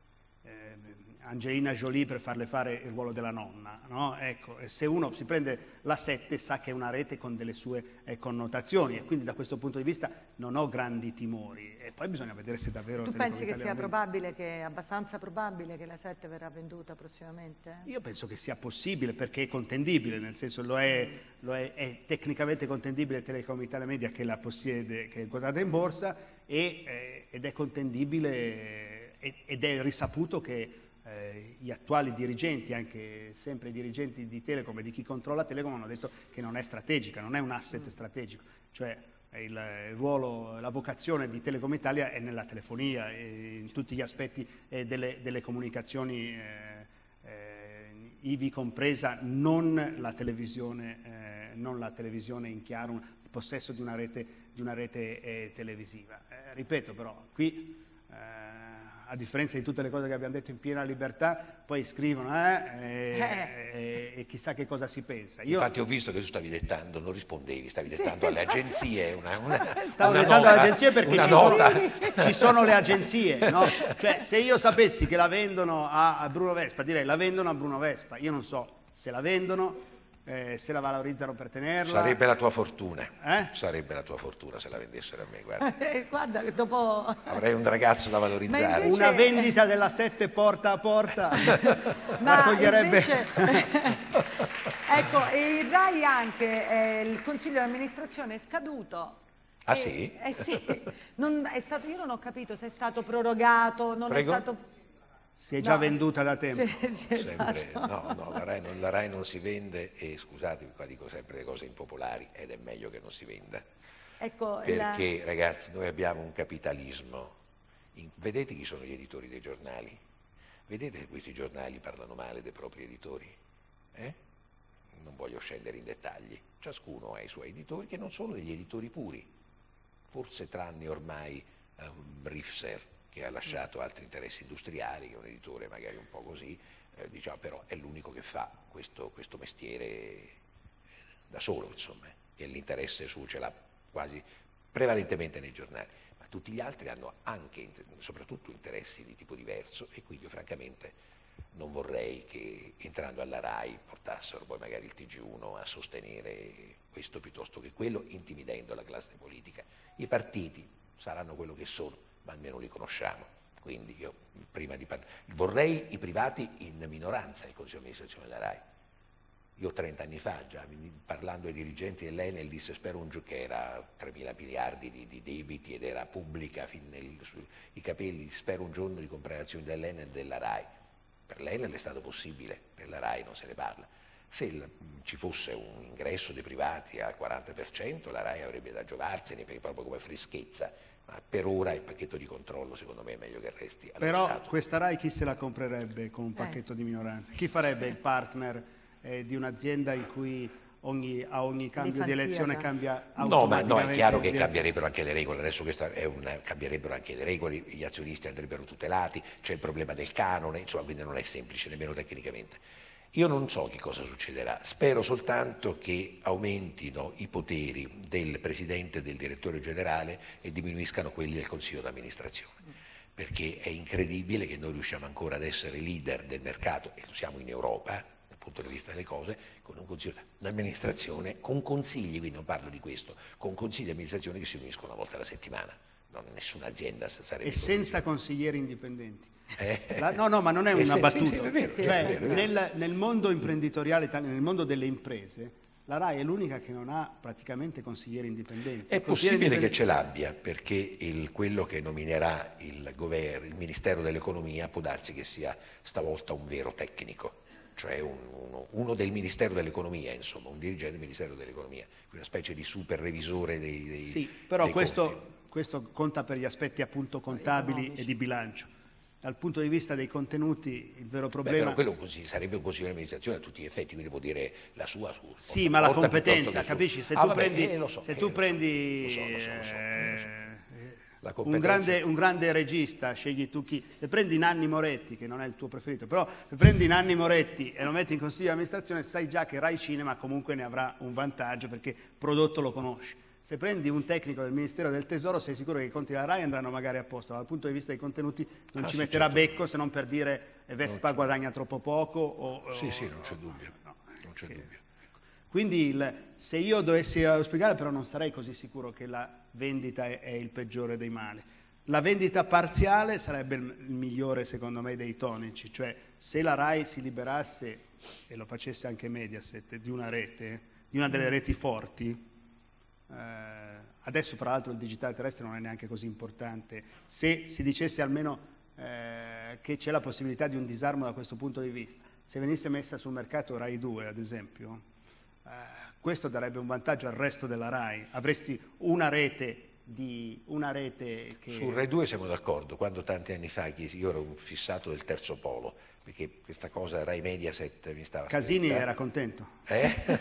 Angelina Jolie per farle fare il ruolo della nonna, no? Ecco, e se uno si prende la sette sa che è una rete con delle sue eh, connotazioni e quindi da questo punto di vista non ho grandi timori e poi bisogna vedere se davvero... Tu pensi che sia probabile, che è abbastanza probabile che la sette verrà venduta prossimamente? Io penso che sia possibile perché è contendibile, nel senso lo è, lo è, è tecnicamente contendibile Telecom Italia Media che la possiede, che è quotata in borsa e, eh, ed è contendibile eh, ed è risaputo che Eh, gli attuali dirigenti, anche sempre i dirigenti di Telecom e di chi controlla Telecom hanno detto che non è strategica, non è un asset strategico, cioè il, il ruolo, la vocazione di Telecom Italia è nella telefonia, e in tutti gli aspetti eh, delle, delle comunicazioni, eh, eh, ivi compresa non la televisione, eh, non la televisione in chiaro, il possesso di una rete, di una rete eh, televisiva. Eh, ripeto però, qui eh, a differenza di tutte le cose che abbiamo detto in piena libertà, poi scrivono eh, eh, eh. e chissà che cosa si pensa. Io... Infatti ho visto che tu stavi dettando, non rispondevi, stavi dettando sì, alle agenzie. Una, una, Stavo una dettando nota, alle agenzie perché ci nota. sono, ci sono le agenzie. No? Cioè, se io sapessi che la vendono a, a Bruno Vespa, direi la vendono a Bruno Vespa. Io non so se la vendono, eh, se la valorizzano per tenerla. Sarebbe la tua fortuna, eh? Sarebbe la tua fortuna se la vendessero a me, guarda. Guarda, dopo... Avrei un ragazzo da valorizzare. Invece... Una vendita della sette porta a porta ma la toglierebbe... invece... ecco, il RAI anche, eh, il consiglio di amministrazione è scaduto. Ah e, sì? Eh sì, non è stato, io non ho capito se è stato prorogato, non Prego? è stato... Si è già no. venduta da tempo. Sì, sì, Sempre, esatto. no, no, la RAI, non, la RAI non si vende e scusatemi, qua dico sempre le cose impopolari ed è meglio che non si venda. Ecco, Perché la... ragazzi noi abbiamo un capitalismo, in, vedete chi sono gli editori dei giornali? Vedete che questi giornali parlano male dei propri editori? Eh? Non voglio scendere in dettagli, ciascuno ha i suoi editori che non sono degli editori puri, forse tranne ormai um, Rifser, che ha lasciato altri interessi industriali, che è un editore magari un po' così, eh, diciamo, però è l'unico che fa questo, questo mestiere da solo, insomma, e l'interesse su ce l'ha quasi prevalentemente nei giornali, ma tutti gli altri hanno anche, soprattutto, interessi di tipo diverso e quindi io francamente non vorrei che entrando alla RAI portassero poi magari il T G uno a sostenere questo piuttosto che quello, intimidendo la classe politica. I partiti saranno quello che sono, ma almeno li conosciamo, quindi io prima di parlare vorrei i privati in minoranza nel Consiglio di amministrazione della RAI. Io trenta anni fa, già parlando ai dirigenti dell'Enel, disse spero un gioco che era tremila miliardi di, di debiti ed era pubblica fin nei sui capelli, spero un giorno di comprare azioni dell'Enel e della RAI. Per l'Enel è stato possibile, per la RAI non se ne parla. Se il, ci fosse un ingresso dei privati al quaranta per cento la RAI avrebbe da giovarsene, perché proprio come freschezza, ma per ora il pacchetto di controllo secondo me è meglio che resti allo Però Stato. Questa RAI chi se la comprerebbe con un pacchetto eh. di minoranza? Chi farebbe il partner eh, di un'azienda in cui ogni, a ogni cambio di elezione cambia automaticamente? No, ma no, è chiaro che cambierebbero anche le regole, adesso questa è un, cambierebbero anche le regole, gli azionisti andrebbero tutelati, c'è il problema del canone, insomma, quindi non è semplice nemmeno tecnicamente. Io non so che cosa succederà, spero soltanto che aumentino i poteri del Presidente e del Direttore Generale e diminuiscano quelli del Consiglio d'amministrazione, perché è incredibile che noi riusciamo ancora ad essere leader del mercato, e lo siamo in Europa, dal punto di vista delle cose, con un Consiglio d'amministrazione, con consigli, quindi non parlo di questo, con consigli di amministrazione che si riuniscono una volta alla settimana. Non, nessuna azienda sarebbe... E senza consiglieri indipendenti. Eh, La, no, no, ma non è una sì, battuta. sì, sì, è vero, cioè, è vero, è vero. Nel, nel mondo imprenditoriale italiano, nel mondo delle imprese, la RAI è l'unica che non ha praticamente consiglieri indipendenti. È possibile che ce l'abbia, perché il, quello che nominerà il, governo, il Ministero dell'Economia può darsi che sia stavolta un vero tecnico, cioè un, uno, uno del Ministero dell'Economia, insomma, un dirigente del Ministero dell'Economia, una specie di super revisore dei, dei Sì, però dei questo, questo conta per gli aspetti appunto contabili e di bilancio. Dal punto di vista dei contenuti, il vero problema... Beh, però quello così, sarebbe un consiglio di amministrazione a tutti gli effetti, quindi può dire la sua... Su, sì, ma la competenza, capisci? Se ah, tu vabbè, prendi... Eh, lo so, se eh, tu lo prendi so, lo so, lo so, lo so. La un, grande, un grande regista, scegli tu chi. Se prendi Nanni Moretti, che non è il tuo preferito, però se prendi Nanni Moretti e lo metti in consiglio di amministrazione, sai già che Rai Cinema comunque ne avrà un vantaggio perché prodotto lo conosci. Se prendi un tecnico del Ministero del Tesoro sei sicuro che i conti della RAI andranno magari a posto, dal punto di vista dei contenuti non ah, ci sì, metterà certo. becco se non per dire eh, Vespa guadagna troppo poco o, sì o, sì non c'è dubbio, no, non c'è che, dubbio. Quindi il, se io dovessi spiegare, però non sarei così sicuro che la vendita è, è il peggiore dei mali. La vendita parziale sarebbe il, il migliore secondo me dei tonici, cioè se la RAI si liberasse, e lo facesse anche Mediaset, di una rete, di una delle reti forti, eh, adesso fra l'altro il digitale terrestre non è neanche così importante, se si dicesse almeno eh, che c'è la possibilità di un disarmo da questo punto di vista, se venisse messa sul mercato RAI due ad esempio, eh, questo darebbe un vantaggio al resto della RAI, avresti una rete di una rete che... Su Rai due siamo d'accordo, quando tanti anni fa io ero un fissato del terzo polo, perché questa cosa Rai Mediaset mi stava... Casini stretta. Era contento. Eh?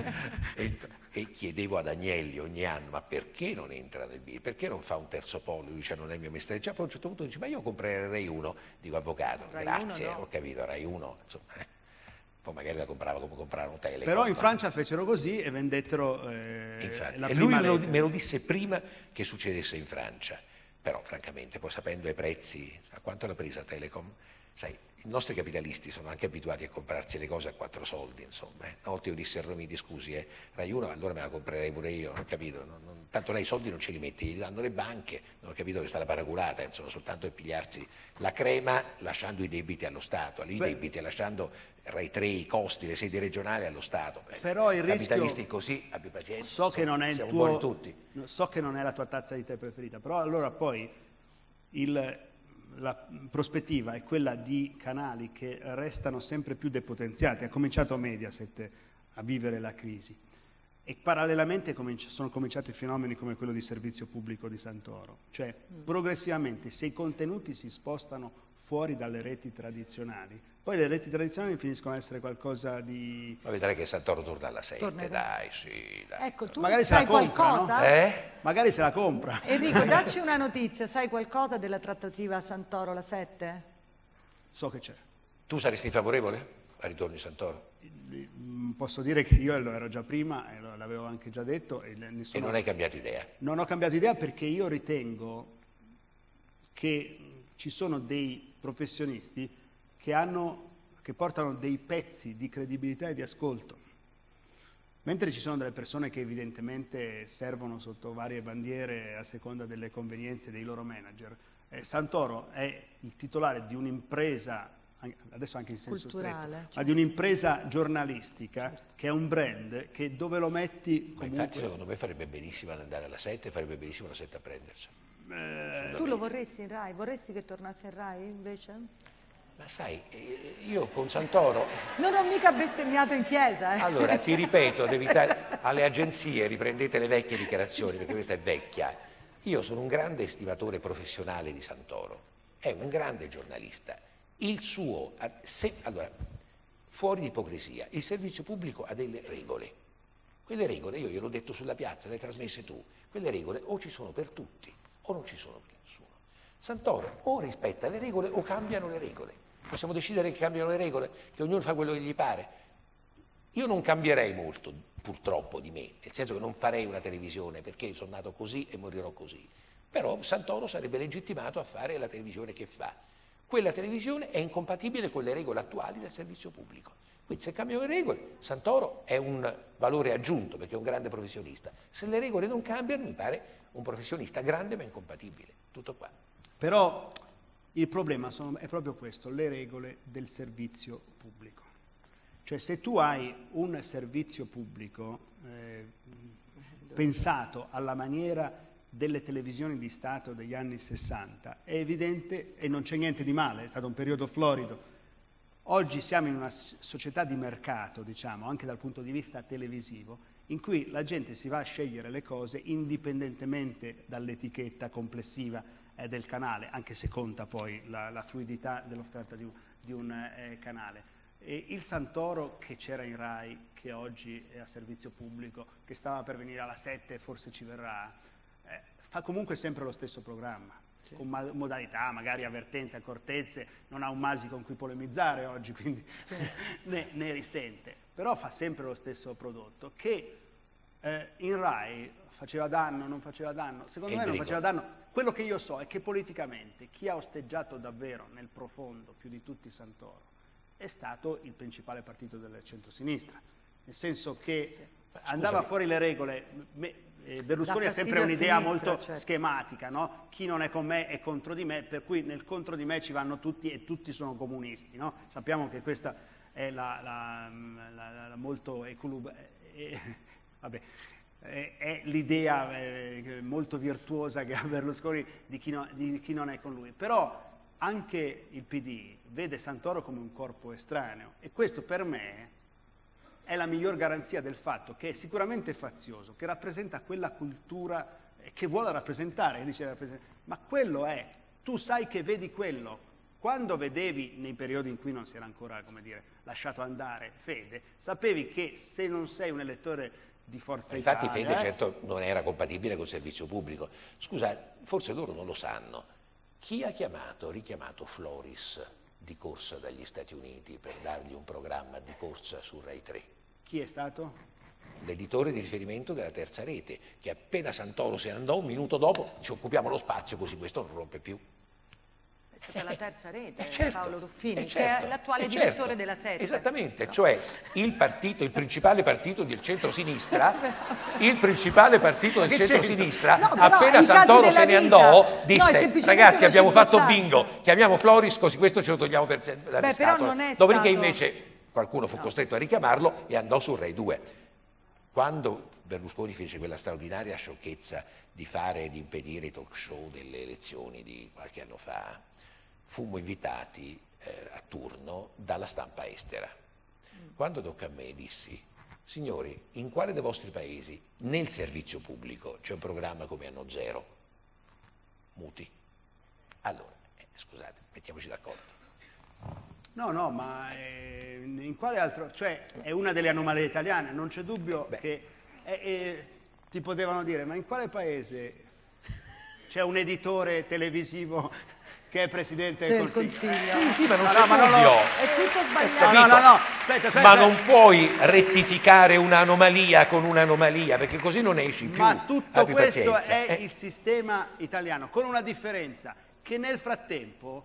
e, e chiedevo ad Agnelli ogni anno, ma perché non entra nel B I? Perché non fa un terzo polo? Lui dice, non è il mio mestiere. Già, poi a un certo punto dice, ma io comprerei Rai uno. Dico, avvocato, Rai grazie, no. Ho capito, Rai uno, insomma... Eh. Poi magari la comprava come comprare un Telecom. Però in Francia fecero così e vendettero eh, Infatti, la e prima lui me lo, rete. me lo disse prima che succedesse in Francia. Però francamente, poi sapendo i prezzi, a quanto l'ha presa Telecom, sai, i nostri capitalisti sono anche abituati a comprarsi le cose a quattro soldi, insomma. Eh. Una volta io dissi a Romiti, scusi, eh, Rai uno, allora me la comprerei pure io, non capito? Non, non, tanto lei i soldi non ce li mette, li danno le banche, non ho capito che sta la paraculata, insomma, soltanto per pigliarsi la crema lasciando i debiti allo Stato, i debiti lasciando Rai tre, i costi, le sedi regionali allo Stato. Eh, Però il capitalisti rischio, così, abbi pazienza, so insomma, che non è il siamo tuo, buoni tutti. So che non è la tua tazza di tè preferita, però allora poi il... la prospettiva è quella di canali che restano sempre più depotenziati. Ha cominciato Mediaset a vivere la crisi e parallelamente cominci- sono cominciati fenomeni come quello di servizio pubblico di Santoro, cioè mm. progressivamente se i contenuti si spostano fuori dalle reti tradizionali, poi le reti tradizionali finiscono a essere qualcosa di... Ma vedrai che Santoro torna alla sette, dai, sì, dai. Ecco, tu magari sai se la compra, qualcosa? No? Eh? Magari se la compra. Enrico, dacci una notizia, sai qualcosa della trattativa Santoro la sette? So che c'è. Tu saresti favorevole al ritorno di Santoro? Posso dire che io lo ero già prima e l'avevo anche già detto. E, ne sono... e non hai cambiato idea? Non ho cambiato idea perché io ritengo che ci sono dei professionisti che, hanno, che portano dei pezzi di credibilità e di ascolto, mentre ci sono delle persone che evidentemente servono sotto varie bandiere a seconda delle convenienze dei loro manager. Eh, Santoro è il titolare di un'impresa, adesso anche in senso culturale, stretto, certo. ma di un'impresa giornalistica, certo. che è un brand che dove lo metti comunque... Ma infatti secondo me farebbe benissimo ad andare alla sette, farebbe benissimo la sette a prendersi. Eh, tu lo vorresti in Rai? Vorresti che tornasse in Rai invece? Ma sai, io con Santoro... Non ho mica bestemmiato in chiesa, eh. Allora, ti ripeto, ad evitare... alle agenzie riprendete le vecchie dichiarazioni, perché questa è vecchia. Io sono un grande estimatore professionale di Santoro, è un grande giornalista. Il suo... Se, allora, fuori di ipocrisia, il servizio pubblico ha delle regole. Quelle regole, io gliel'ho detto sulla piazza, le hai trasmesse tu, quelle regole o ci sono per tutti o non ci sono per nessuno. Santoro o rispetta le regole o cambiano le regole. Possiamo decidere che cambiano le regole, che ognuno fa quello che gli pare. Io non cambierei molto, purtroppo, di me, nel senso che non farei una televisione perché sono nato così e morirò così. Però Santoro sarebbe legittimato a fare la televisione che fa. Quella televisione è incompatibile con le regole attuali del servizio pubblico. Quindi se cambiano le regole, Santoro è un valore aggiunto perché è un grande professionista. Se le regole non cambiano, mi pare un professionista grande ma incompatibile. Tutto qua. Però il problema sono, è proprio questo, le regole del servizio pubblico. Cioè se tu hai un servizio pubblico eh, pensato alla maniera delle televisioni di Stato degli anni sessanta, è evidente, e non c'è niente di male, è stato un periodo florido. Oggi siamo in una società di mercato, diciamo, anche dal punto di vista televisivo, in cui la gente si va a scegliere le cose indipendentemente dall'etichetta complessiva eh, del canale, anche se conta poi la, la fluidità dell'offerta di un, di un eh, canale. E il Santoro che c'era in Rai, che oggi è a servizio pubblico, che stava per venire alla sette e forse ci verrà, eh, fa comunque sempre lo stesso programma. Sì. Con ma modalità, magari avvertenze, accortezze, non ha un Masi con cui polemizzare oggi, quindi sì. ne, ne risente, però fa sempre lo stesso prodotto che eh, in Rai faceva danno, non faceva danno? Secondo me non faceva danno. Quello che io so è che politicamente chi ha osteggiato davvero nel profondo, più di tutti Santoro, è stato il principale partito del centrosinistra. Nel senso che sì. andava fuori le regole. Me, eh, Berlusconi ha sempre un'idea molto certo. schematica, no? Chi non è con me è contro di me, per cui nel contro di me ci vanno tutti e tutti sono comunisti, no? Sappiamo che questa è la, la, la, la, la molto eculub... Eh, vabbè. È l'idea eh, molto virtuosa che ha Berlusconi di chi, no, di chi non è con lui. Però anche il P D vede Santoro come un corpo estraneo e questo per me è la miglior garanzia del fatto che è sicuramente fazioso, che rappresenta quella cultura che vuole rappresentare, dice, ma quello è, tu sai che vedi quello. Quando vedevi, nei periodi in cui non si era ancora, come dire, lasciato andare Fede, sapevi che se non sei un elettore di Forza Infatti Italia... Fede eh? certo non era compatibile col servizio pubblico. Scusa, forse loro non lo sanno. Chi ha chiamato, richiamato Floris di corsa dagli Stati Uniti per dargli un programma di corsa su Rai tre? Chi è stato? L'editore di riferimento della terza rete, che appena Santoro se ne andò, un minuto dopo ci occupiamo lo spazio, così questo non rompe più. È stata la terza rete, eh certo, Paolo Ruffini, eh certo, che è l'attuale eh direttore certo, della sette. Esattamente, no. Cioè il partito, il principale partito del centrosinistra, il principale partito del centrosinistra, no, appena Santoro se ne andò, disse no, ragazzi abbiamo fatto bingo, chiamiamo Floris così questo ce lo togliamo per, da Beh, però non è Dopodiché stato... invece qualcuno fu no. costretto a richiamarlo e andò su Rai due. Quando Berlusconi fece quella straordinaria sciocchezza di fare, di impedire i talk show delle elezioni di qualche anno fa, fummo invitati eh, a turno dalla stampa estera. Quando tocca a me dissi, signori, in quale dei vostri paesi nel servizio pubblico c'è un programma come Anno Zero? Muti. Allora, eh, scusate, mettiamoci d'accordo. No, no, ma eh, in quale altro... Cioè, è una delle anomalie italiane, non c'è dubbio Beh. che... Eh, eh, ti potevano dire, ma in quale paese c'è un editore televisivo... che è Presidente del, del Consiglio. Consiglio. Sì, sì, ma non no, c'è no, ma dubbio. No, è tutto sbagliato. No, no, no, aspetta, aspetta. Ma non puoi rettificare un'anomalia con un'anomalia, perché così non esci più. Ma tutto questo pazienza. è eh. il sistema italiano, con una differenza, che nel frattempo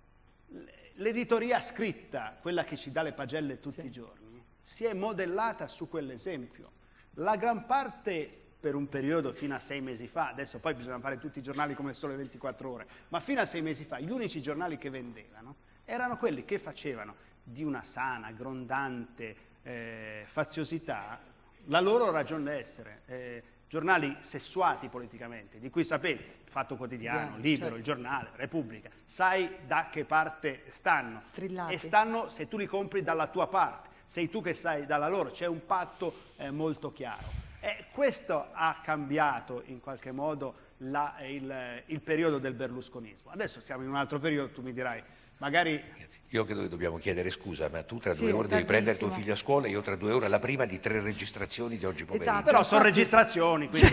l'editoria scritta, quella che ci dà le pagelle tutti sì. i giorni, si è modellata su quell'esempio. La gran parte... per un periodo fino a sei mesi fa, adesso poi bisogna fare tutti i giornali come Sole ventiquattro ore, ma fino a sei mesi fa gli unici giornali che vendevano erano quelli che facevano di una sana, grondante eh, faziosità la loro ragione d'essere, eh, giornali sessuati politicamente, di cui sapevi, il Fatto Quotidiano, yeah, Libero, certo. il Giornale, Repubblica, sai da che parte stanno. Strillati. E stanno, se tu li compri, dalla tua parte, sei tu che sai dalla loro, c'è un patto eh, molto chiaro. E questo ha cambiato in qualche modo la, il, il periodo del berlusconismo. Adesso siamo in un altro periodo, tu mi dirai, magari... Io credo che dobbiamo chiedere scusa, ma tu tra sì, due ore devi prendere tuo figlio a scuola e io tra due ore la prima di tre registrazioni di oggi pomeriggio. Esatto, però sono registrazioni, quindi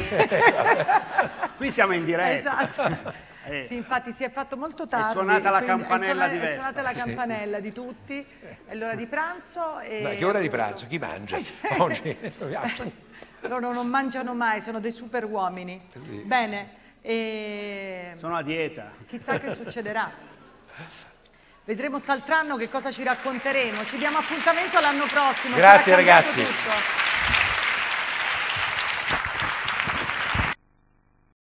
qui siamo in diretta. Esatto. Eh. Sì, infatti si è fatto molto tardi. È suonata la campanella è suonata, di Vespa. È suonata la campanella sì. di tutti, è l'ora di pranzo. E... No, che ora di pranzo? Chi mangia? Oggi... Loro non mangiano mai, sono dei super uomini. Sì. Bene. E... Sono a dieta. Chissà che succederà. Vedremo st'altro anno che cosa ci racconteremo. Ci diamo appuntamento l'anno prossimo. Grazie ragazzi. Tutto.